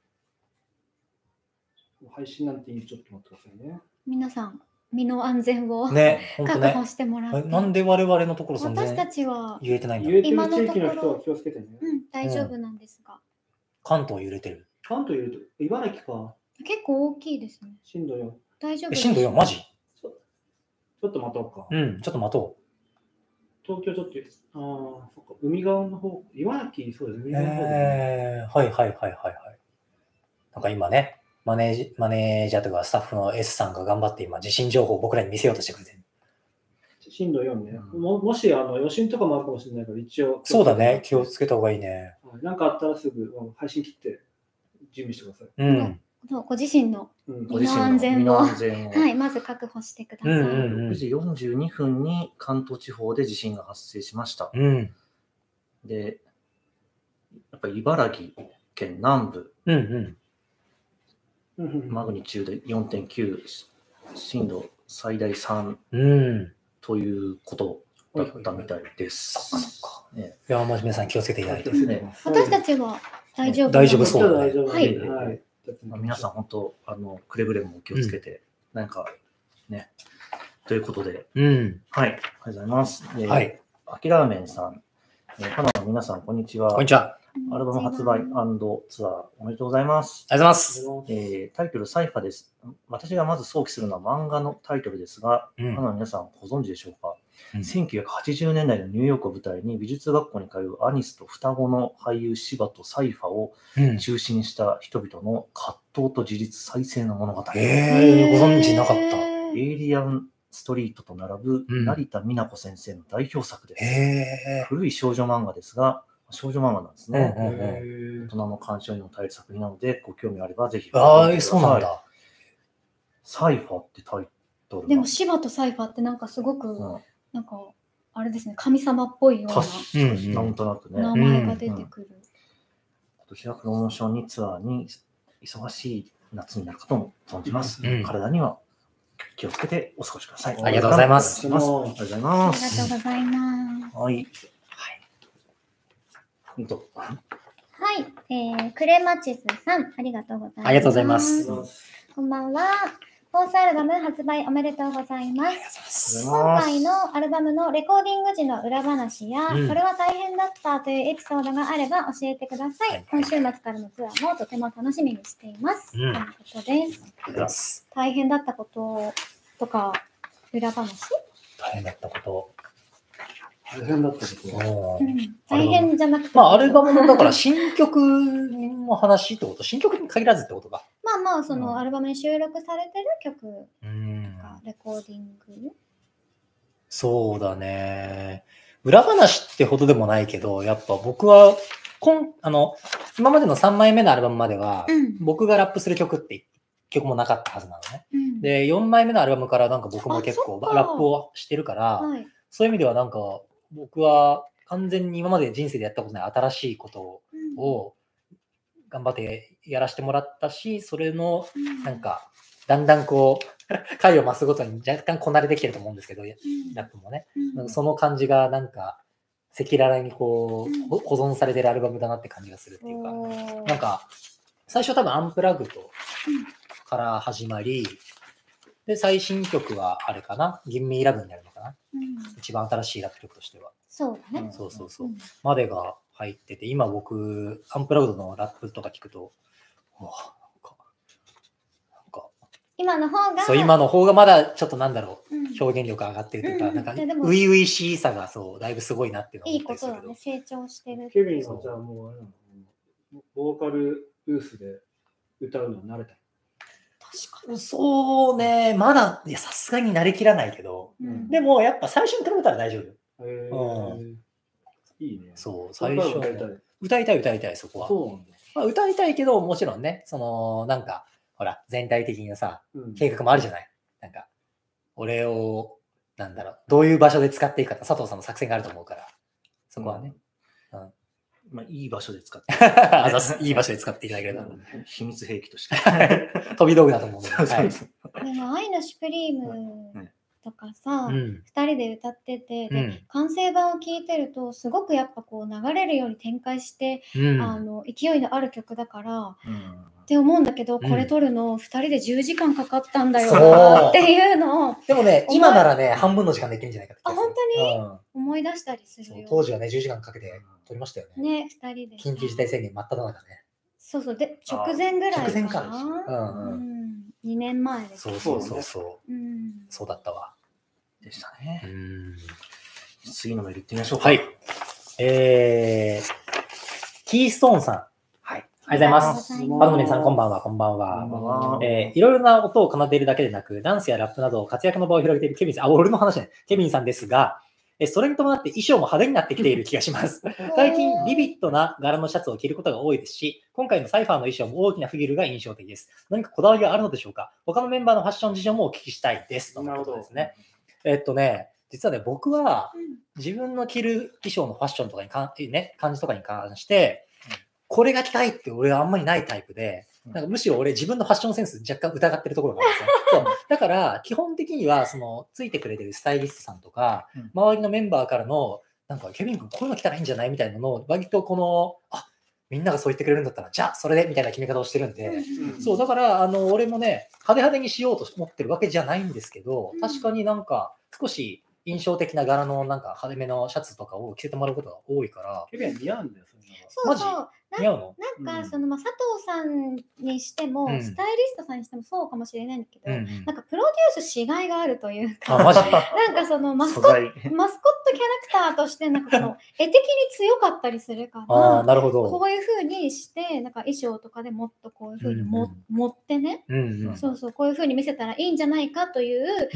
配信なんていい、ちょっと待ってくださいね。 皆さん、身の安全を確保してもらって。 なんで我々のところ私たちは揺れてないんだろう。揺れてる地域の人は気をつけてね。 大丈夫なんですが。 関東揺れてる。 関東揺れてる。茨城か。 結構大きいですね。 震度4。 大丈夫。 震度4、マジ？ ちょっと待とうか。 ちょっと待とう。 東京ちょっと、そっか、海側の方、茨城、そうですね、海側の方で。はい。なんか今ね、マネージャーとかスタッフの S さんが頑張って今、地震情報を僕らに見せようとしてくれてる。 地震度4ね。もし余震とかもあるかもしれないから、一応。 そうだね、気をつけた方がいいね。 なんかあったらすぐ配信切って準備してください。 ご自身の身の安全を、はい、まず確保してください。 6時42分に関東地方で地震が発生しました。で、やっぱり茨城県南部、マグニチュード 4.9、震度最大3ということだったみたいです。 いや、皆さん気をつけていただいてですね。 私たちは大丈夫。 大丈夫そうだね。 はい。 皆さん本当くれぐれも気をつけて、なんかね、ということで、はい、ありがとうございます。はい。秋ラーメンさん、カナダの皆さん、こんにちは。 こんにちは。 アルバム発売&ツアーおめでとうございます。 ありがとうございます。 タイトルサイファです。私がまず想起するのは漫画のタイトルですが、カナダの皆さんご存知でしょうか。1980年代のニューヨークを舞台に美術学校に通うアニスと双子の俳優シバとサイファを中心にした人々の葛藤と自立再生の物語。 ご存知なかった。 エイリアンストリートと並ぶ成田美奈子先生の代表作です。古い少女漫画ですが、少女漫画なんですね。大人の鑑賞にも耐える作品なので、ご興味あればぜひ。 そうなんだ。 サイファってタイトル。 でも、シバとサイファってなんかすごく、なんか、あれですね、神様っぽいような。 なんとなくね。 名前が出てくる。 今年はプロモーションにツアーに忙しい夏になるかとも存じます。体には気をつけてお過ごしください。 ありがとうございます。 ありがとうございます。 ありがとうございます。 はい。 はい、クレマチスさん、ありがとうございます。 ありがとうございます。 こんばんは。フォースアルバム発売おめでとうございます。今回のアルバムのレコーディング時の裏話や、これは大変だったというエピソードがあれば教えてください。今週末からのツアーもとても楽しみにしています。ということです。大変だったこととか、裏話？ 大変だったこと。 大変だったこと大変じゃなくて。 アルバムのだから新曲の話ってこと新曲に限らずってことか。 そのアルバムに収録されてる曲とか、レコーディング。 そうだね。裏話ってほどでもないけど、やっぱ僕は、今までの3枚目のアルバムまでは、僕がラップする曲って曲もなかったはずなのね。で、4枚目のアルバムからなんか僕も結構ラップをしてるから、そういう意味ではなんか、僕は完全に今まで人生でやったことない新しいことを頑張ってやらせてもらったし、それのなんかだんだんこう回を増すごとに若干こなれてきてると思うんですけど、ラップもね、その感じがなんか赤裸々にこう保存されてるアルバムだなって感じがするっていうか、なんか最初多分アンプラグとから始まり、で最新曲はあれかな、銀メイラブになるのかな。一番新しいラップ曲としては。 そうだね。 そう。までが入ってて、今僕、アンプラグドのラップとか聞くと、なんか今の方が。 そう、今の方がまだちょっとなんだろう、表現力上がってるというか、なんか、初々しさがそう、だいぶすごいなっていうのいいことだね、成長してる。 ケビンはじゃあもうあれなの、ボーカルブースで歌うの慣れた？ 確かに。そうね、まだ、さすがに慣れきらないけど、でもやっぱ最初に比べたら大丈夫。 いいね。 そう、最初。歌いたい、そこは。そう歌いたいけど、もちろんね、なんか、ほら、全体的なさ、計画もあるじゃない。なんか、俺を、なんだろう、どういう場所で使っていくか、佐藤さんの作戦があると思うから、そこはね。 いい場所で使って。 いい場所で使っていただければ。 秘密兵器として。 飛び道具だと思う。 でも、愛のシュプリームとかさ、2人で歌ってて、で完成版を聴いてるとすごくやっぱこう流れるように展開して、勢いのある曲だから、って思うんだけど、これ撮るの2人で10時間かかったんだよなっていうのを。 でもね、今ならね、半分の時間でいけるんじゃないかって。 本当に思い出したりするよ。 当時はね、10時間かけて撮りましたよね。 ね、2人で。 緊急事態宣言真っ只中ね。 そう、で、直前ぐらいかな。 直前から 2年前です。 そう。そうだったわ。 でしたね。次のメール行ってみましょうか。 はい。キーストーンさん。はい。あありがとうございます。バドの皆さん、こんばんは、こんばんは。いろいろな音を奏でるだけでなく、ダンスやラップなど活躍の場を広げているケビンさん、俺の話ね、ケビンさんですが、それに伴って衣装も派手になってきている気がします。最近、ビビッドな柄のシャツを着ることが多いですし、今回のサイファーの衣装も大きなフィギュルが印象的です。何かこだわりがあるのでしょうか？他のメンバーのファッション事情もお聞きしたいです。ということですね。実はね、僕は自分の着る衣装のファッションとかに感じとかに関して、これが着たいって俺はあんまりないタイプで、なんかむしろ俺自分のファッションセンス若干疑ってるところがあるんですよ。そうだから基本的にはついてくれてるスタイリストさんとか、周りのメンバーからのなんかケビン君こういうの着たらいいんじゃないみたいなのを割とみんながそう言ってくれるんだったらじゃあそれでみたいな決め方をしてるんで、そうだから俺もね派手にしようと思ってるわけじゃないんですけど、確かになんか少し印象的な柄のなんか派手めのシャツとかを着せてもらうことが多いから。 ケビン似合うんだよ。 そうそう。 似合うの？ なんか佐藤さんにしても、スタイリストさんにしてもそうかもしれないんだけど、なんかプロデュースしがいがあるというか、なんかマスコットキャラクターとしてなんか絵的に強かったりするから、 なるほど。 こういう風にしてなんか衣装とかでもっとこういう風に持ってね、そうそうこういう風に見せたらいいんじゃないかという、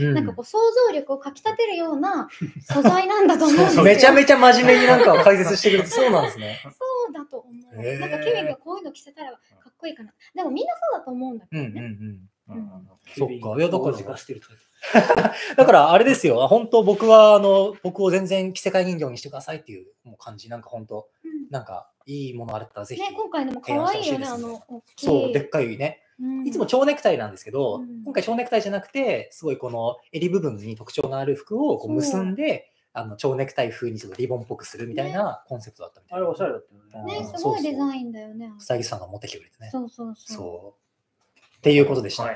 なんかこう想像力をかきたてるような素材なんだと思うんですよ。 めちゃめちゃ真面目になんか解説してくれてそうなんですね。 そうだと思う。なんかケビンがこういうの着せたらかっこいいかな。でもみんなそうだと思うんだけどね。 そっか。いやだからだからあれですよ。本当僕は僕を全然着せ替え人形にしてくださいっていう感じ。なんか本当なんかいいものあったらぜひ。 ね今回でも可愛いよねそうでっかいね。いつも蝶ネクタイなんですけど、今回蝶ネクタイじゃなくてすごいこの襟部分に特徴がある服をこう結んで。蝶ネクタイ風にちょっとリボンっぽくするみたいなコンセプトだったみたいな。 あれおしゃれだったよね。 ね、すごいデザインだよね。 スタイリストさんが持ってきてくれてね。 そうっていうことでした。はい。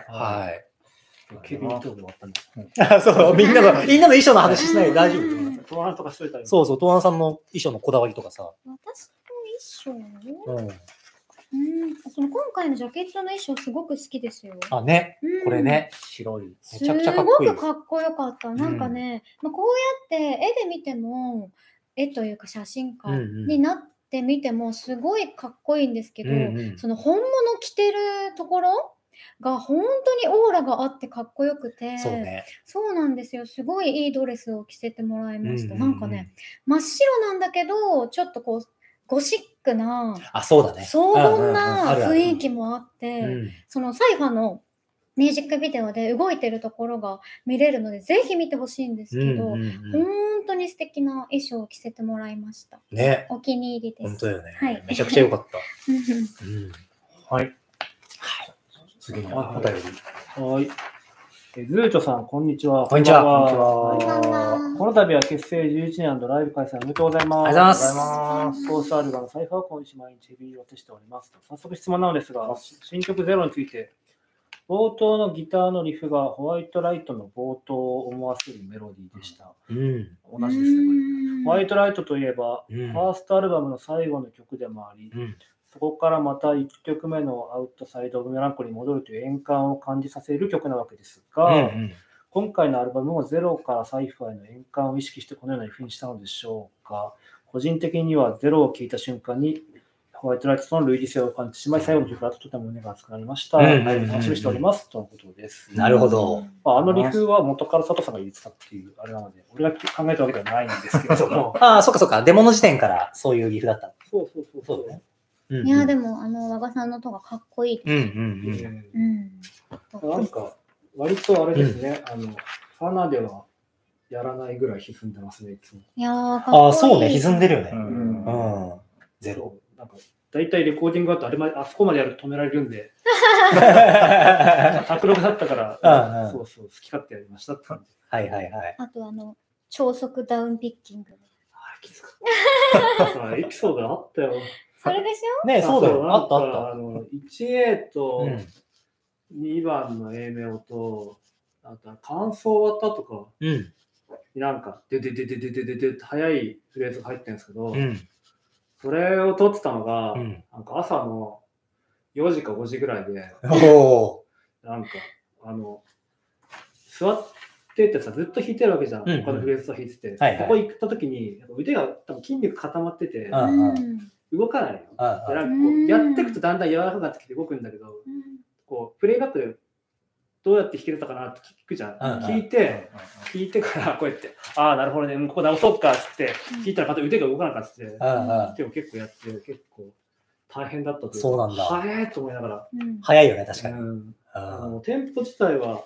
ケビンとで終わったんだ。 そう、みんなの衣装の話しないで大丈夫。 トワンとかしといたり。 そう、トワンさんの衣装のこだわりとかさ。 私の衣装今回のジャケットの衣装すごく好きですよ。 あね、これね、白い。 めちゃくちゃかっこいい。すごくかっこよかった。なんかね、こうやって絵で見ても、絵というか写真家になってみてもすごいかっこいいんですけど、その本物着てるところが本当にオーラがあってかっこよくて、そうなんですよ。すごいいいドレスを着せてもらいました。なんかね、真っ白なんだけど、ちょっとこう、ゴシックな、 そうだね。 荘厳な雰囲気もあって、そのサイファーのミュージックビデオで動いてるところが見れるので、ぜひ見てほしいんですけど、本当に素敵な衣装を着せてもらいました。 ね。 お気に入りです。 本当だよね。はい。めちゃくちゃ良かった。はい。次のお便り。 はい。ズーチョさん、こんにちは。 こんにちは。 この度は結成11年ライブ開催おめでとうございます。 ありがとうございます。 ソースアルバム、サイファー今週毎日ヘビーを渡しております。早速質問なのですが、新曲ゼロについて、冒頭のギターのリフがホワイトライトの冒頭を思わせるメロディーでした。同じですね。ホワイトライトといえば、ファーストアルバムの最後の曲でもあり、そこからまた1曲目のアウトサイド・オブ・メランコリーに戻るという円環を感じさせる曲なわけですが、今回のアルバムもゼロからサイファーへの円環を意識してこのようなリフにしたのでしょうか。個人的にはゼロを聴いた瞬間にホワイトライトとの類似性を感じてしまい、最後の曲だととても胸が熱くなりました。楽しみにしております。とのことです。 なるほど。 あのリフは元から佐藤さんが入れてたっていうあれなので、俺が考えたわけではないんですけれども。 そっかそっか。デモの時点からそういうリフだった。 そうね。 いやでも和賀さんの音がかっこいいです。 なんか割とあれですね、ファナではやらないぐらい歪んでますねいつも。 いやかっこいい。 そうね、歪んでるよね。ゼロ。 なんか大体レコーディングだとあそこまでやると止められるんで、卓録だったからそう好き勝手やりましたって感じ。 あと超速ダウンピッキング。 きつかった。エピソードあったよ。 それでしょ？ ね、そうだよ。あった。 1A と2番の A メロと、あと感想終わったとか、なんか、でって早いフレーズが入ってるんですけど、それを撮ってたのが、なんか朝の4時か5時ぐらいで、なんか、座っててさ、ずっと弾いてるわけじゃん。他のフレーズと弾いてて、ここ行った時に、腕が多分筋肉固まってて、 動かないよ。でなんかこうやっていくとだんだん柔らかくなってきて動くんだけど、こうプレイバックでどうやって弾けたかなって聞くじゃん。聞いてからこうやって、ああ、なるほどね、ここ直そうかって聞いたらまた腕が動かなかったって、でも結構やって、結構大変だったというか、 そうなんだ。 早いと思いながら。 早いよね、確かに。 テンポ自体は、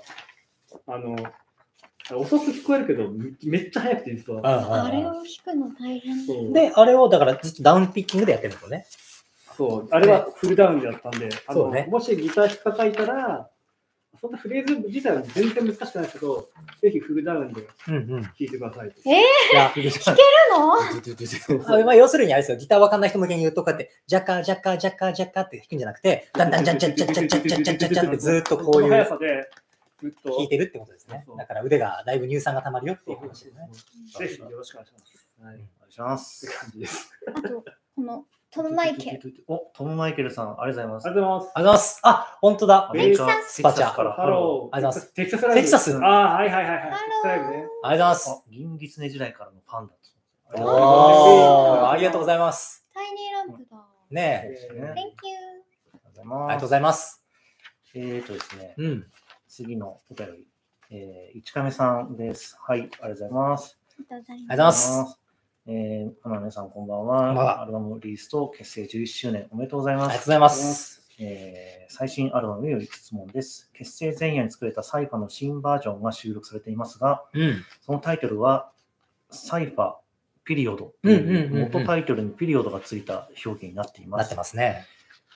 遅く聞こえるけど、めっちゃ速くて実は。 あれを弾くの大変で、あれをだからずっとダウンピッキングでやってるんだよね。 そう、あれはフルダウンでやったんで、もしギター弾かいたら、そんなフレーズ自体は全然難しくないですけど、ぜひフルダウンで弾いてください。 弾けるの？要するにあれですよ、ギターわかんない人向けに言うと、こうやって、ジャカジャカジャカジャカって弾くんじゃなくて、だんだんジャンジャンジャンジャンジャンジャンジャンジャンジャンってずっとこういう速さで弾いてるってことですね。だから腕がだいぶ乳酸が溜まるよっていう話ですね。 ぜひよろしくお願いします。 お願いします。 って感じです。あと、このトム・マイケル。 トム・マイケルさん、ありがとうございます。 ありがとうございます。 ありがとうございます。あ、本当だ。 テキサススパチャ。 ハロー。 ありがとうございます。 テキサスライブ。 テキサス。 あ、はいはいはいはい。 ハロー。 ありがとうございます。 銀ギツネ時代からのファンだった。ありがとうございます。 タイニーランプだ。 ねえ。Thank you。 ありがとうございます。 ですね。次のお便り。1回目さんです。はい、ありがとうございます。 ありがとうございます。 ありがとうございます。 皆さんこんばんは。アルバムリリースと結成11周年おめでとうございます。 ありがとうございます。 最新アルバムより質問です。結成前夜に作れたサイファの新バージョンが収録されていますが、そのタイトルはサイファピリオド。元タイトルにピリオドがついた表現になっています。 なってますね。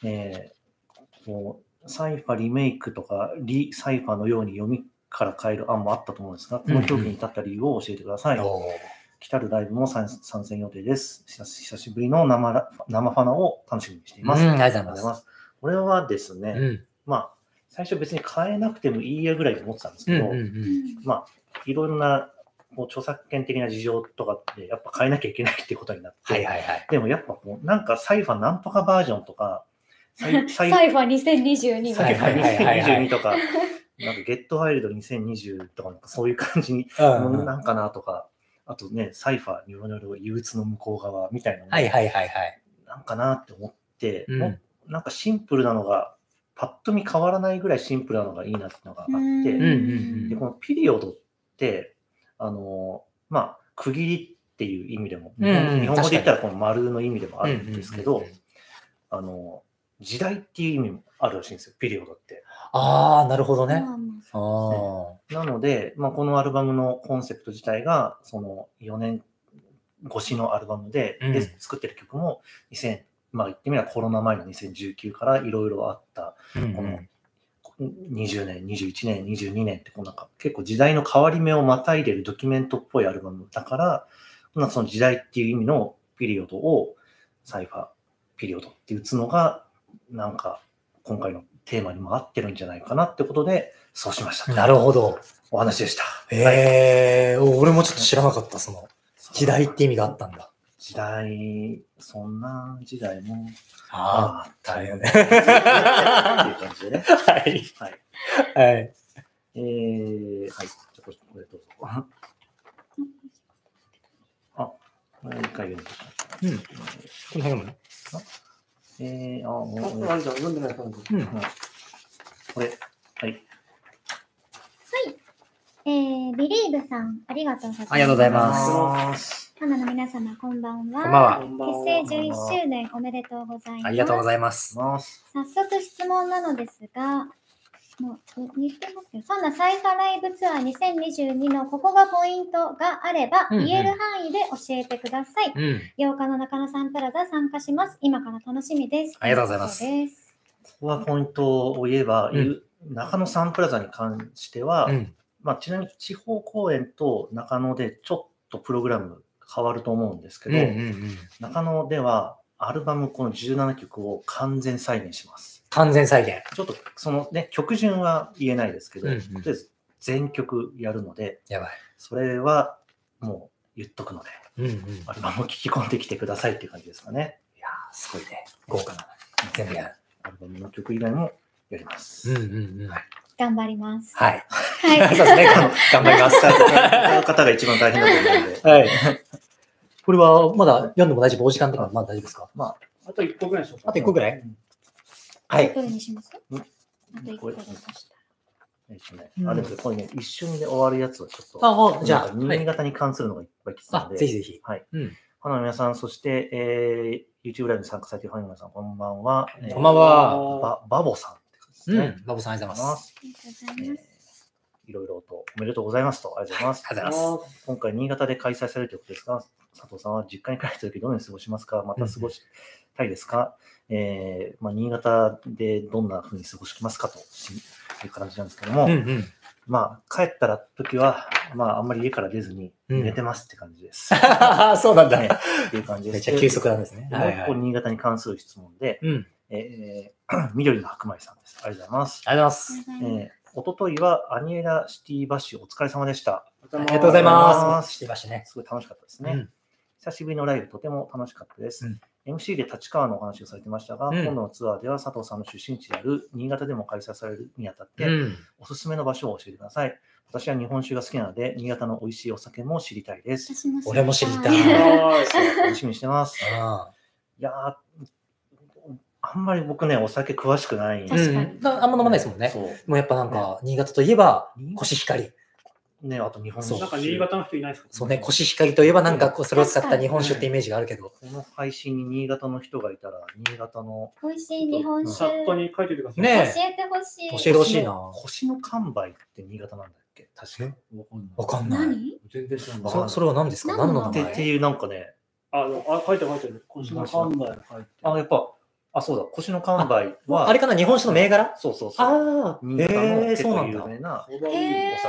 サイファリメイクとかリサイファのように読みから変える案もあったと思うんですが、この表現に至った理由を教えてください。来たるライブも参戦予定です。久しぶりの生ファナを楽しみにしています。 ありがとうございます。 これはですね、まあ、最初別に変えなくてもいいやぐらいで思ってたんですけど、まあ、いろんな著作権的な事情とかでやっぱ変えなきゃいけないっていうことになって、でもやっぱもうなんかサイファなんとかバージョンとか、 サイファ2022 サイファ2022とか、なんかゲットワイルド2020とかなんかそういう感じになんかなとか、あとね、サイファーによる憂鬱の向こう側みたいなのなんかなって思って、なんかシンプルなのが、パッと見変わらないぐらいシンプルなのがいいなっていうのがあって、で、このピリオドって、まあ、区切りっていう意味でも、日本語で言ったらこの丸の意味でもあるんですけど、時代っていう意味もあるらしいんですよ、ピリオドって。 ああ、なるほどね。 なので、まあ、このアルバムのコンセプト自体が、その4年越しのアルバムで、作ってる曲もまあ言ってみればコロナ前の2019からいろいろあった、この20年、21年、22年ってこうなんか結構時代の変わり目をまたいでるドキュメントっぽいアルバムだから、その時代っていう意味のピリオドをサイファーピリオドって打つのがなんか今回のテーマにも合ってるんじゃないかなってことでそうしました。 なるほど。 お話でした。 俺もちょっと知らなかった、その時代って意味があったんだ。 時代、そんな時代もあったよね。 っていう感じでね。 はい。 はい。 はい。 はい。じゃあこれどうぞ。これ一回読んでください。 この辺読むの？ あれじゃん、読んでない感じ。 これ、はい。 ビリーブさん、ありがとうございます。 ありがとうございます。 ファンの皆様、こんばんは。 こんばんは。 結成11周年おめでとうございます。 ありがとうございます。 早速質問なのですが、もう言ってますけど、そんなサイファライブツアー2022のここがポイントがあれば、言える範囲で教えてください。8日の中野サンプラザ参加します。今から楽しみです。 ありがとうございます。 ここがポイントを言えば、中野サンプラザに関しては、まあ、ちなみに地方公演と中野でちょっとプログラム変わると思うんですけど、中野ではアルバムこの17曲を完全再現します。 完全再現。 ちょっとそのね、曲順は言えないですけど、とりあえず全曲やるので、 やばい。 それはもう言っとくので、アルバムを聴き込んできてくださいっていう感じですかね。 いやー、すごいね。豪華な。全部やる。 アルバムの曲以外もやります。 頑張ります。 はい。そうですね。頑張ります。 この方が一番大変だと思うので。 はい。これはまだ読んでも大丈夫？お時間とかまだ大丈夫ですか？ まあ、 あと1個ぐらいでしょうか。 あと1個ぐらい、はい。 どれにします？あと1個だとしたら。でもこれね、一瞬で終わるやつはちょっと、 じゃあ、 新潟に関するのがいっぱい来てたので、 ぜひぜひ。 はい。ファンの皆さん、そして、YouTube ライブに参加されているファンの皆さん、こんばんは。 こんばんは。 バボさんって感じですね。 バボさん、ありがとうございます。 いろいろとおめでとうございますと、ありがとうございます。今回、新潟で開催されるということですが、佐藤さんは実家に帰ったときどのように過ごしますか？また過ごしたいですか？新潟でどんな風に過ごしますかという形なんですけども、帰ったら時は、あんまり家から出ずに寝てますって感じです。 そうなんだ。 っていう感じです。 めっちゃ休息なんですね。 もう一個新潟に関する質問で、緑の白米さんです。ありがとうございます。 ありがとうございます。 おとといはアニエラシティバッシュお疲れ様でした。 ありがとうございます。シティバッシュね。 すごい楽しかったですね。久しぶりのライブとても楽しかったです。MC で立川のお話をされてましたが、今度のツアーでは佐藤さんの出身地である新潟でも開催されるにあたって、おすすめの場所を教えてください。私は日本酒が好きなので、新潟の美味しいお酒も知りたいです。 俺も知りたい。 楽しみにしてます。いやー、あんまり僕ね、お酒詳しくない。 あんま飲まないですもんね。もうやっぱなんか、新潟といえば、コシヒカリ。 ね、あと日本酒。 なんか新潟の人いないですか？ そうね、コシヒカリといえばなんかそれを使った日本酒ってイメージがあるけど。 この配信に新潟の人がいたら、新潟の美味しい日本酒。 チャットに書いてください。 ね、 教えてほしい。 教えてほしいな。 腰の完売って新潟なんだっけ？確か。 わかんない。 何？ 全然知らない。 それは何ですか？何の名前？ っていうなんかね、 書いてる。腰の完売。 やっぱ。そうだ、腰の完売は。 あれかな、日本酒の銘柄？ そう。 新潟の結構有名なお酒。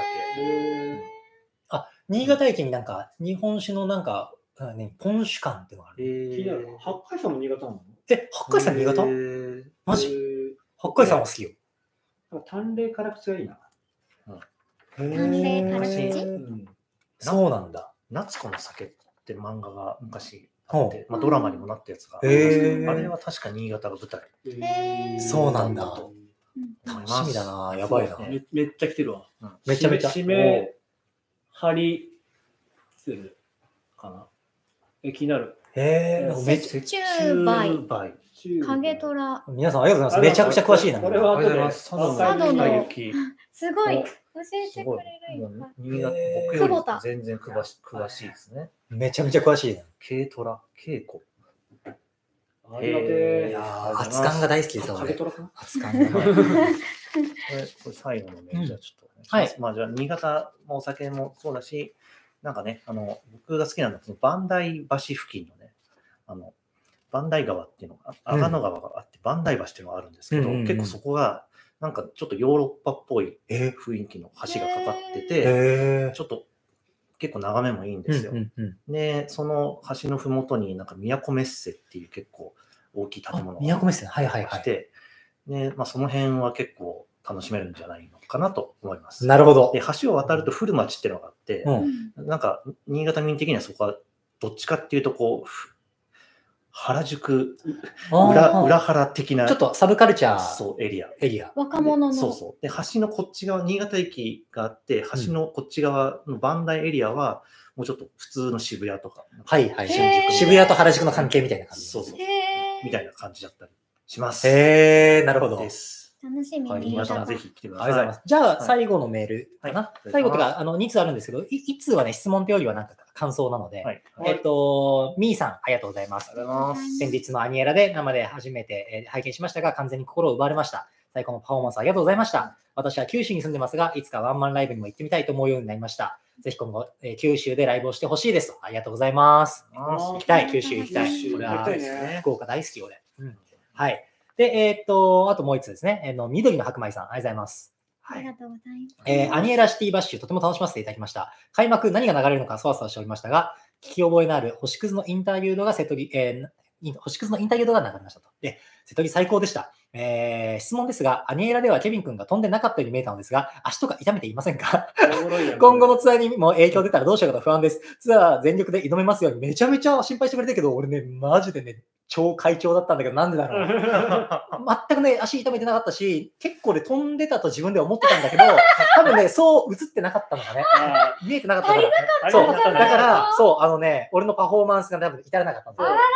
新潟駅になんか、日本酒のなんか、ポン酒館ってのがある。 八海山も新潟なの？ 八海山新潟？マジ？八海山は好きよ。 淡麗辛口がいいな。 淡麗辛口？ そうなんだ。 夏子の酒って漫画が昔あって、ドラマにもなったやつがあるんですけど、あれは確か新潟が舞台。 そうなんだ。楽しみだな。やばいな。 めっちゃ来てるわ。 めちゃめちゃ。 締め張りするかな。気になる。 めっちゃ。 中梅。影虎。 皆さんありがとうございます。めちゃくちゃ詳しいな。 これは後で佐渡のすごい教えてくれるよ。 新潟僕より全然詳しいですね。 めちゃめちゃ詳しいな。 軽虎、稽古。 ありがてえ。 熱燗が大好きですよ。 影虎かな？ 熱燗。これ最後のメールじゃちょっと。はい。じゃあ新潟もお酒もそうだし、なんかね、僕が好きなのは磐梯橋付近のね、磐梯川っていうのが、阿賀野川があって、磐梯橋っていうのがあるんですけど、結構そこが、なんかちょっとヨーロッパっぽい雰囲気の橋がかかってて、ちょっと結構眺めもいいんですよ。で、その橋のふもとになんか都メッセっていう結構大きい建物が都メッセ、はいはいはい。 で、その辺は結構楽しめるんじゃないのかなと思います。 なるほど。 で、橋を渡ると古町っていうのがあって、なんか新潟民的にはそこはどっちかっていうと原宿裏原的なちょっとサブカルチャーエリア若者のそうで橋のこっち側新潟駅があって橋のこっち側の磐梯エリアはもうちょっと普通の渋谷とかはいはい渋谷と原宿の関係みたいな感じそうみたいな感じだったりします。 なるほど楽しみにぜひ来てください。 ありがとうございます。じゃあ最後のメールかな。最後とか2通あるんですけど、1通はね質問というよりはなんか感想なので、みーさんありがとうございます。先日のアニエラで生で初めて拝見しましたが完全に心を奪われました。最高のパフォーマンスありがとうございました。私は九州に住んでますが、いつかワンマンライブにも行ってみたいと思うようになりました。ぜひ今後、九州でライブをしてほしいです。ありがとうございます。行きたい、九州行きたい。これは福岡大好き俺。はい。で、あともう一つですね。緑の白米さん、ありがとうございます。 ありがとうございます。 アニエラシティバッシュ、とても楽しませていただきました。開幕、何が流れるのかそわそわしておりましたが、聞き覚えのある星屑のインタビュー動画、星屑のインタビュー動画が流れましたと。で、瀬戸り最高でした。質問ですが、アニエラではケビン君が飛んでなかったように見えたのですが、足とか痛めていませんか？今後のツアーにも影響出たらどうしようかと不安です。ツアー全力で挑めますようにめちゃめちゃ心配してくれたけど、俺ね、マジでね、超快調だったんだけど、なんでだろう。全くね、足痛めてなかったし、結構で飛んでたと自分では思ってたんだけど、多分ね、そう映ってなかったのがね、見えてなかったから。そう、だから、そう、俺のパフォーマンスが多分至らなかったんですよ。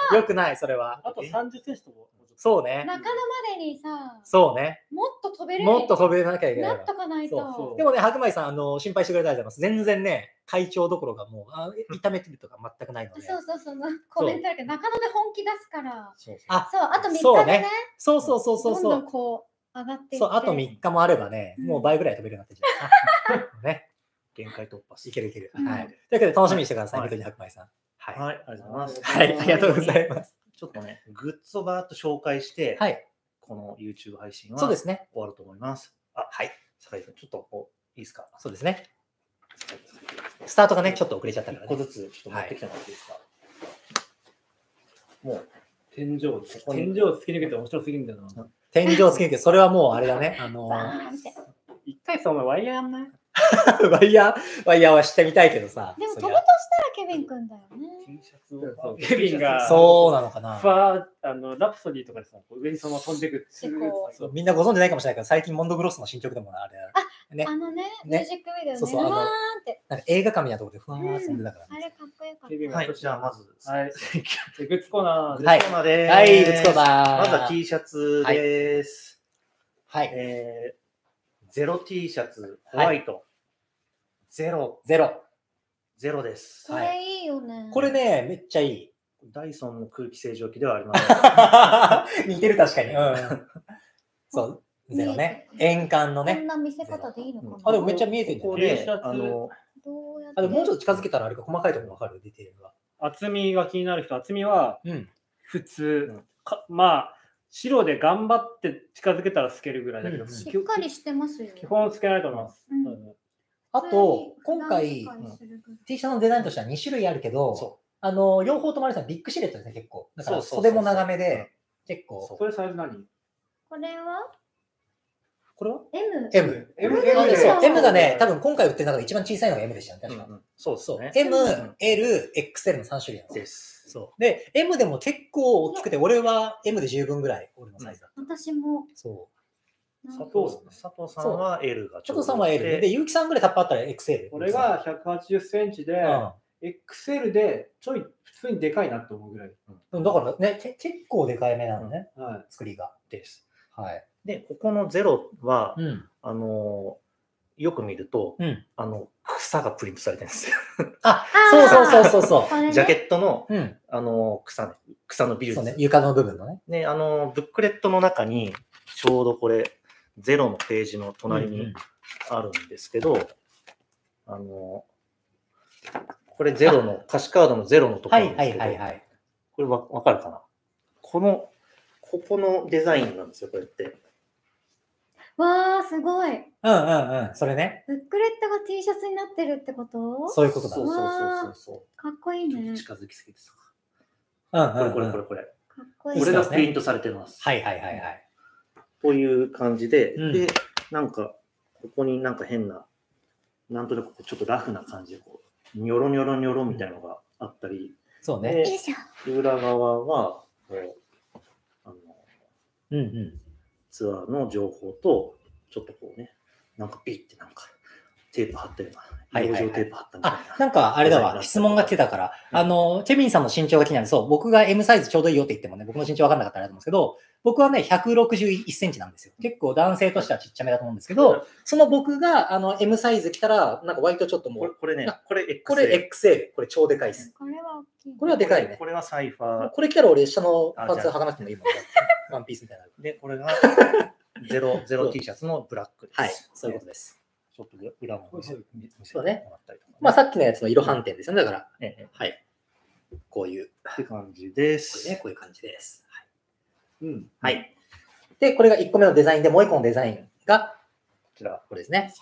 よくない、それは。 あと30センチとも。 そうね。 中野までにさ、 そうね。 もっと飛べるもっと飛べなきゃいけない。 なっとかないと。 でもね、白米さん、心配してくれてありがとうございます。全然ね、会長どころかもう、痛めてるとか全くないので。 そう、コメントあるけど、中野で本気出すから。 そう、 あと3日でね。 そう。 どんどんこう、上がっていって。 そう、あと3日もあればね、もう倍ぐらい飛べるようになってる。ね。 限界突破する。 いけるいける。はい。というわけで楽しみにしてください、緑白米さん。 はい、ありがとうございます。 はい、ありがとうございます。 ちょっとね、グッズをバーっと紹介して、 はい。 この YouTube 配信はそうですね。 終わると思います。はい。酒井さん、ちょっといいですか？ そうですね。スタートがね、ちょっと遅れちゃったからね。 1個ずつちょっと持ってきてもらっていいですか？もう、 天井を突き抜けて面白すぎるんだよな。 天井を突き抜けて、それはもうあれだね。 一回さ、お前ワイヤーやんない？ ワイヤーはしてみたいけどさ。 でも飛ぶとしたらケビン君だよね。 T シャツをケビンがそうなのかな。 ラプソディとかでさ、上にそのまま飛んでくってみんなご存知ないかもしれないけど、最近モンドグロスの新曲でもあれね、ミュージックビデオね、ふわーんって。 なんか映画館みたいなところでふわーん飛んでたから。 あれかっこよかった。 はい、じゃあまず、 はい、グッズコーナー。 はい、 グッズコーナーです。 はい、グッズコーナー。 まずは T シャツです。 はい。 ゼロ T シャツ、ホワイト。ゼロです。 これいいよね。 これね、めっちゃいい。 ダイソンの空気清浄機ではありません。 似てる、確かに。そう、ゼロね。円環のね。 こんな見せ方でいいのかな。 あ、でもめっちゃ見えてるんだよね。でももうちょっと近づけたらあれか、細かいところ分かる、ディテールが。 厚みが気になる人、厚みは普通。まあ、白で頑張って近づけたら透けるぐらいだけど、 しっかりしてますよ。 基本透けないと思います。 あと、今回、T シャツのデザインとしては2種類あるけど、両方ともあれですね、ビッグシルエットですね、結構。だから袖も長めで、結構。 それサイズ何？ これはこれは ?M。 M がね、多分今回売ってる中で一番小さいのが M でしたね、確か。 そうそう。 M、L、XL の3種類なんです。そう。で、M でも結構大きくて、俺は M で十分ぐらい、俺のサイズだった。 私も。 そう。 佐藤さんは L がちょっと。佐藤さんは L で、結城さんぐらいタップあったら XL。 俺が180センチで、XL でちょい普通にでかいなと思うぐらい。 だからね、結構でかいめなのね、作りが。 です。 はい。 で、ここのゼロは、よく見ると、草がプリントされてるんですよ。 あ、そう。 ジャケットの、草の美術。 床の部分のね。 で、ブックレットの中に、ちょうどこれ、ゼロのページの隣にあるんですけど、これゼロの、歌詞カードのゼロのところなんですけど、これわかるかな？ここのデザインなんですよ、これって。 わー、すごい。 それね。 ブックレットが T シャツになってるってこと？ そういうことだ。 そう。 かっこいいね。 近づきすぎてさ。これ。 かっこいい。 これがプリントされてます。 はい。 こういう感じで、で、なんか、ここになんか変な、なんとなくちょっとラフな感じで、こう、ニョロニョロみたいなのがあったり、 そうね。 裏側は、ツアーの情報と、ちょっとこうね、なんかピッてなんか、テープ貼ったような、養生テープ貼ったみたいな。 なんかあれだわ、質問が来てたから、ケビンさんの身長が気になる。そう、僕が M サイズちょうどいいよって言ってもね、僕の身長分かんなかったらあれだと思うんですけど、僕はね、161センチなんですよ。結構男性としてはちっちゃめだと思うんですけど、その僕がM サイズ来たら、なんか割とちょっともう。 これ XL。 これ超でかいです。 これは大きい。 これはでかいね。 これはサイファー。 これ来たら俺下のパンツ履かなくてもいいもんね。ワンピースみたいな。 で、これがゼロ T シャツのブラックです。 はい、そういうことです。 ちょっと裏も見せてもらったりとか。 まあさっきのやつの色反転ですよね。だから、はい。こういう感じです。 こういう感じです。 はい。 で、これが1個目のデザインで、もう1個のデザインが、こちら、これですね。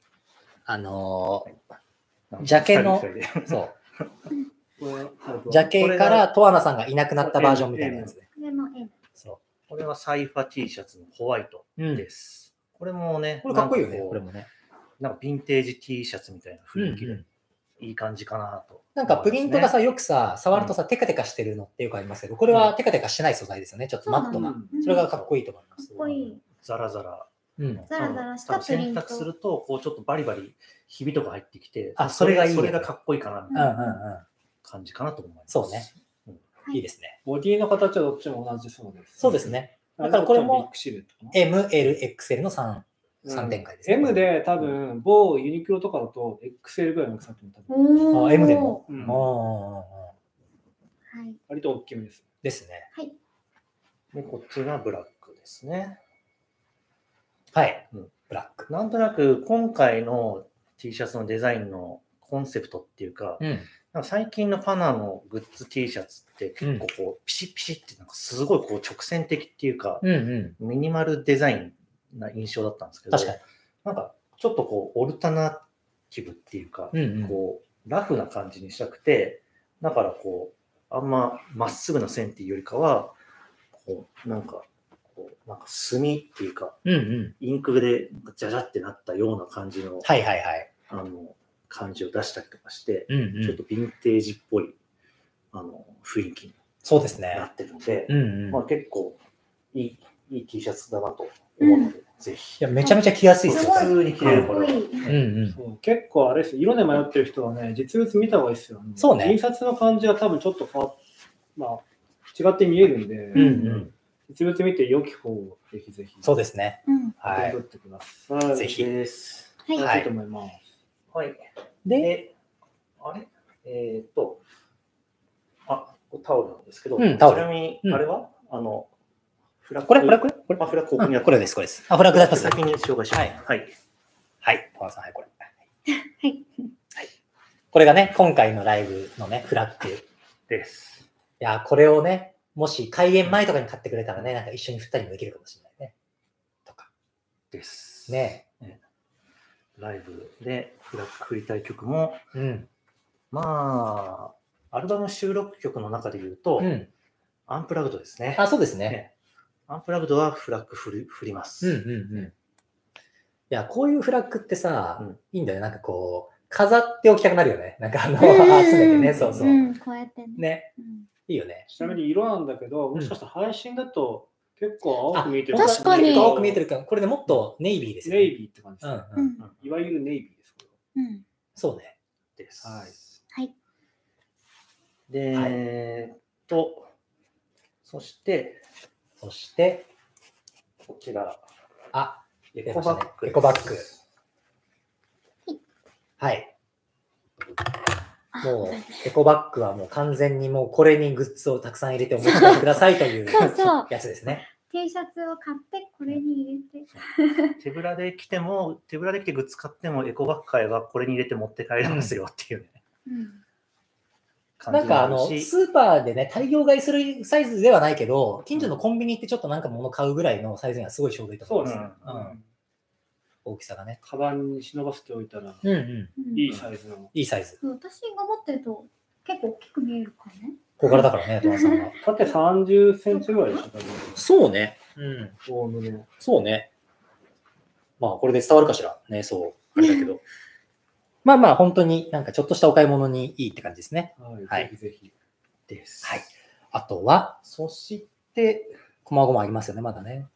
ジャケの、そう。ジャケからトアナさんがいなくなったバージョンみたいなやつで。 これはサイファ T シャツのホワイトです。これもね、 これかっこいいよね、これもね。 なんかヴィンテージ T シャツみたいな雰囲気で、いい感じかなと。 なんかプリントがさ、よくさ、触るとさ、テカテカしてるのってよくありますけど、これはテカテカしてない素材ですよね。ちょっとマットな。それがかっこいいと思います。 かっこいい。 ザラザラ。 ザラザラしたプリント。 洗濯すると、こうちょっとバリバリひびとか入ってきて、 それがいい。 それがかっこいいかなみたいな感じかなと思います。 そうね。 いいですね。 ボディの形はどっちも同じそうです。 そうですね。だからこれも M、 L、XL の3展開ですね。 M で多分、某ユニクロとかだと XL ぐらいの大きさって多分。 M でも。 割と大きめです。 ですね。 はい。 で、こっちがブラックですね。 はい。ブラック。 なんとなく今回の T シャツのデザインのコンセプトっていうか、なんか最近のファナのグッズ T シャツって結構こうピシッピシッってなんかすごいこう直線的っていうか、ミニマルデザインな印象だったんですけど、 確かになんかちょっとこうオルタナティブっていうか、こうラフな感じにしたくて、だからこうあんままっすぐな線っていうよりかは、こうなんか墨っていうか、インクでジャジャってなったような感じの、感じを出したりとかして、ちょっとヴィンテージっぽい雰囲気になってるので、まあ結構いい T シャツだなと思うので、ぜひ。 いやめちゃめちゃ着やすいですよ。 普通に着れるこれ。 結構あれですよ、色で迷ってる人はね、実物見た方がいいですよ。 そうね。 印刷の感じは多分ちょっと違って見えるんで、実物見て良き方をぜひぜひ。 そうですね。 はい。取ってください。 ぜひです。 はい。 いいと思います。 はい。で、あれタオルなんですけど、ちなみに、あれはフラッグ。 これフラッグここにある。 これです、これです。フラッグ出します。 先に紹介します。はい。 はい。小川さん、はい、これ。はい。これがね、今回のライブのね、フラッグです。 いや、これをね、もし開演前とかに買ってくれたらね、なんか一緒に振ったりもできるかもしれないね。とか。 です。 ね。 ライブでフラッグ振りたい曲も、まあ、アルバム収録曲の中で言うと、アンプラグドですね。 そうですね。 アンプラグドはフラッグ振ります。 いや、こういうフラッグってさ、いいんだよ。なんかこう、飾っておきたくなるよね。なんか集めてね、そうそう。 こうやってね。いいよね。 ちなみに色なんだけど、もしかしたら配信だと結構青く見えてる。 確かに。 青く見えてるから、これでもっとネイビーですよね。 ネイビーって感じですね。いわゆるネイビーです。 そうね。 です。 はい。 で、そして、こちら。エコバッグ。 エコバッグ。はい。もう、エコバッグはもう完全にもうこれにグッズをたくさん入れてお持ち帰りくださいというやつですね。 T シャツを買ってこれに入れて。 手ぶらで来てグッズ買ってもエコバッグ買えばこれに入れて持って帰れますよっていうね。 なんかスーパーでね、大量買いするサイズではないけど、近所のコンビニ行ってちょっとなんか物買うぐらいのサイズにはすごいちょうどいいと思います。大きさがね。 カバンに忍ばせておいたら、いいサイズの。 いいサイズ。 私が持ってると結構大きく見えるからね。 小柄だからね、トマさんは。 縦30センチぐらいでしょ、 そうね。そうね。まあ、これで伝わるかしら。ね、そう。あれだけど。まあ、本当になんかちょっとしたお買い物にいいって感じですね。 はい。ぜひぜひ。 です。 はい。あとは、 そして、 こまごまありますよね、まだね。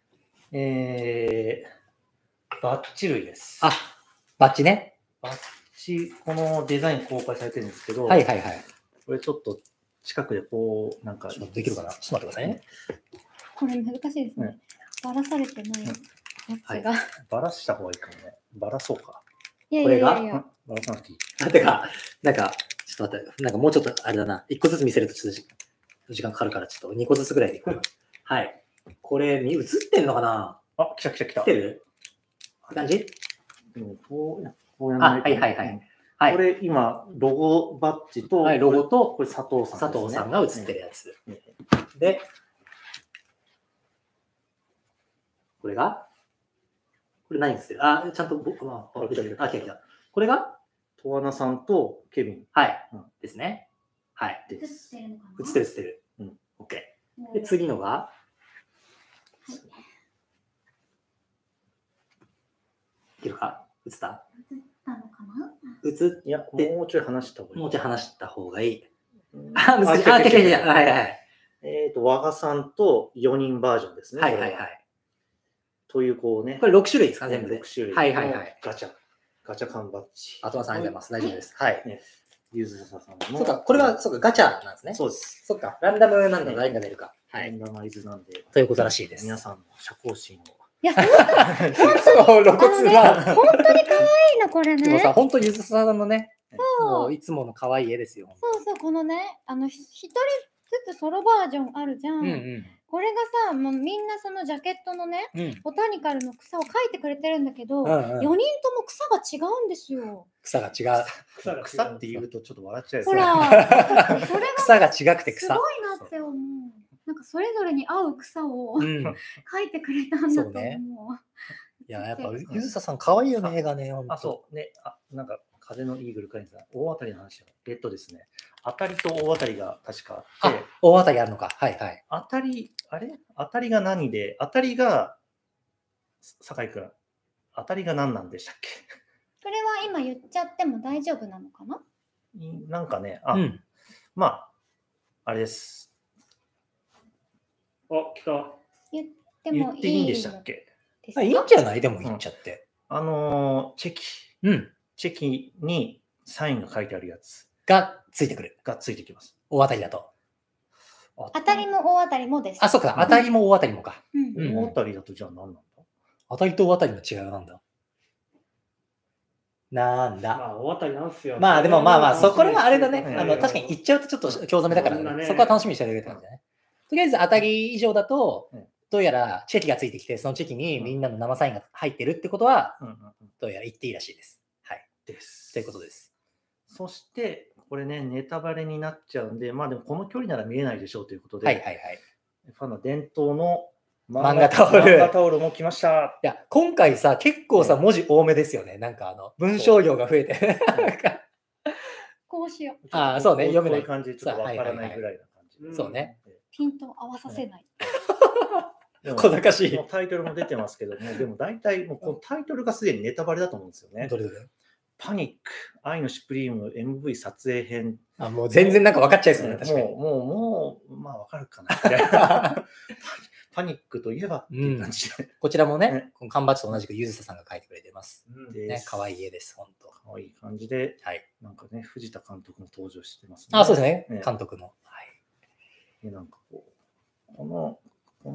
バッジ類です。 バッジね。 バッジ、このデザイン公開されてるんですけど、これちょっと近くでこう、なんか。 できるかな？ちょっと待ってくださいね。 これ難しいですね。ばらされてないやつが。 ばらした方がいいかもね。ばらそうか。 これがばらさなくていい。 なんか、ちょっと待って、なんかもうちょっとあれだな。1個ずつ見せるとちょっと時間かかるから、ちょっと2個ずつぐらいでいく。はい。これ、映ってんのかな？ 来た。 来てる？感じ？ こうやらないと。はい。これ今、ロゴバッジと、 ロゴと、 これ佐藤さんですね。 佐藤さんが写ってるやつ。で、これ何写ってる？ちゃんと僕、来た。これがトワナさんとケビン。 ですね。はい。 写ってるのかな？ 写ってる。OK。で、次のが、いけるか？写ったのかな？ いや、もうちょい話した方がいい。 もうちょい話した方がいい。 難しい。和賀さんと4人バージョンですね。というこうね。 これ6種類ですか、全部で。 6種類。ガチャ缶バッジ。 あとはさんありがとうございます。大丈夫です。はい。 ゆずささんの。 そうか、これは、そうか、ガチャなんですね。 そうです。 そうか、ランダムなんだ、何が出るか。 はい。ランダマイズなんで。 ということらしいです。 皆さんの社交心を。 いや、本当に可愛いの、これね。 でもさ、本当ゆずささんのね、もういつもの可愛い絵ですよ。 そうそう、このね、一人ずつソロバージョンあるじゃん。これがさ、もうみんなそのジャケットのね、ボタニカルの草を描いてくれてるんだけど、4人とも草が違うんですよ。 草が違う。 草って言うとちょっと笑っちゃう。 ほら、 それが草が違くて草。 すごいなって思う。なんかそれぞれに合う草を描いてくれたんだと思う。 いや、やっぱゆずささん可愛いよね、絵がね。 あ、そうね。なんか風のイーグル会員さん、大当たりの話が。ですね、当たりと大当たりが確かあって。 大当たりあるのか。はいはい。 当たり、当たりが何で、当たりが、酒井くん、当たりが何なんでしたっけ？ これは今言っちゃっても大丈夫なのかな？ なんかね、まあ、あれです。 来た。 言ってもいい？ 言っていいんでしたっけ？ いいんじゃない？でも言っちゃって。 チェキにサインが書いてあるやつがついてくる。 がついてきます。 大当たりだと。 当たりも大当たりもです。 あ、そうか。当たりも大当たりもか。 大当たりだとじゃあ何なんだ？ 当たりと大当たりの違いは何だ？なんだ。 まあ、大当たりなんすよ。 まあ、でもまあ、そこはあれだね。確かに言っちゃうとちょっと興ざめだから、そこは楽しみにしてあげるって感じだね。とりあえず当たり以上だと、どうやらチェキがついてきて、そのチェキにみんなの生サインが入ってるってことは、どうやら言っていいらしいです。はい。 です。 ということです。 そして、これね、ネタバレになっちゃうんで、まあでもこの距離なら見えないでしょうということで、ファンの伝統の漫画タオルも来ました。 いや、今回さ、結構さ、文字多めですよね。なんか文章量が増えて。 こうしよう。 ああ、そうね、読めない感じ、ちょっとわからないぐらいな感じ。 そうね。 ピント合わさせない。 小賢しい。 タイトルも出てますけども、でも大体もうこのタイトルがすでにネタバレだと思うんですよね。 どれどれ？ パニック、愛のシュプリーム MV 撮影編。 もう全然なんか分かっちゃいそうね、確かに。 もう、まあ分かるかな。パニックといえばっていう感じで。 こちらもね、缶バッジと同じくゆずささんが描いてくれてます。 ね、 可愛い絵です、本当。 可愛い感じで、なんかね、藤田監督も登場してますね。 あ、そうですね、監督の。 なんかこう、このこ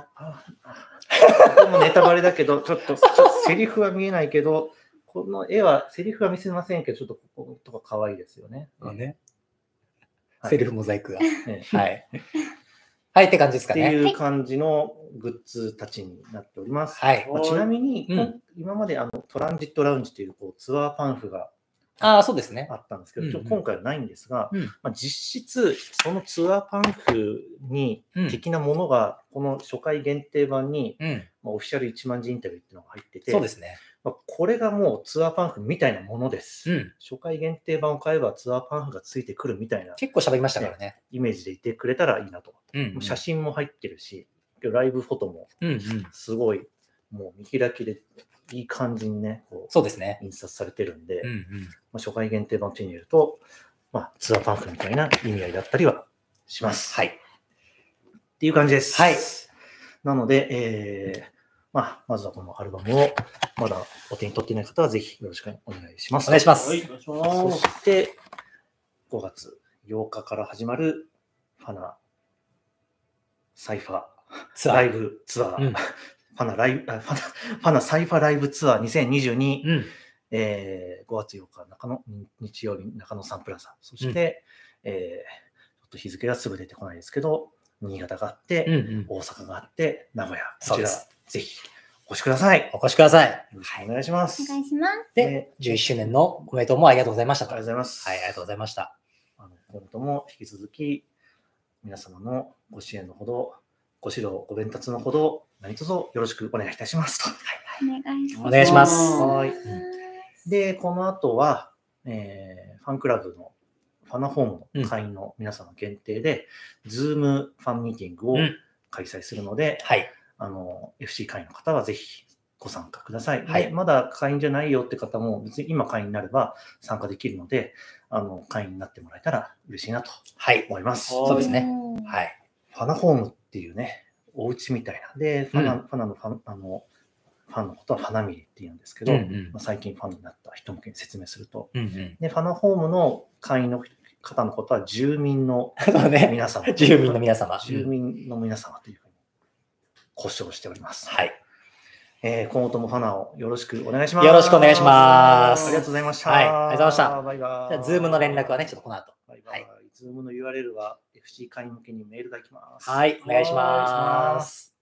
こもネタバレだけど、ちょっとセリフは見えないけど、この絵はセリフは見せませんけど、ちょっとこことか可愛いですよね。 セルフモザイクが。はい。はい、って感じですかね。 っていう感じのグッズたちになっております。ちなみに、今までトランジットラウンジというツアーパンフがそうですね。 あったんですけど、今回はないんですが、実質、そのツアーパンフに的なものが、この初回限定版に、オフィシャル1万字インタビューっていうのが入ってて、 そうですね。 これがもうツアーパンフみたいなものです。初回限定版を買えばツアーパンフがついてくるみたいな。 結構喋りましたからね。 イメージでいてくれたらいいなと。写真も入ってるし、ライブフォトもすごい、もう見開きでいい感じにね、 そうですね。 印刷されてるんで、初回限定版を手に入れると、ツアーパンフみたいな意味合いだったりはします。 はい。 っていう感じです。 はい。 なので、まずはこのアルバムをまだお手に取っていない方はぜひよろしくお願いします。 お願いします。 そして5月8日から始まるファナサイファライブツアー、ファナサイファライブツアー2022、5月8日日曜日中野サンプラザ、そして、ちょっと日付がすぐ出てこないですけど、新潟があって、大阪があって、名古屋、こちらぜひお越しください。 お越しください。 よろしくお願いします。 お願いします。 で、11周年のコメントもありがとうございました。 ありがとうございます。 はい、ありがとうございました。 今後とも引き続き、皆様のご支援のほど、ご指導、ご鞭撻のほど、何卒よろしくお願いいたしますと。 お願いします。 はい。で、この後は、ファンクラブのファナホームの会員の皆様限定で、ズームファンミーティングを開催するので、FC 会員の方はぜひご参加ください。で、まだ会員じゃないよって方も、別に今会員になれば参加できるので、会員になってもらえたら嬉しいなと思います。 そうですね。はい。 ファナホームっていうね、お家みたいな。で、ファナのファファンのことはファナミリって言うんですけど、最近ファンになった人向けに説明すると、でファナホームの会員の方のことは住民の皆様、 住民の皆様、 住民の皆様というふうに呼称しております。 はい。 今後ともファナをよろしくお願いします。 よろしくお願いします。 ありがとうございました。 はい、ありがとうございました。 バイバイ。 じゃあ、ズームの連絡はね、ちょっとこの後。 バイバイ。ズームの URL は FC 会員向けにメールが来ます。 はい、お願いします。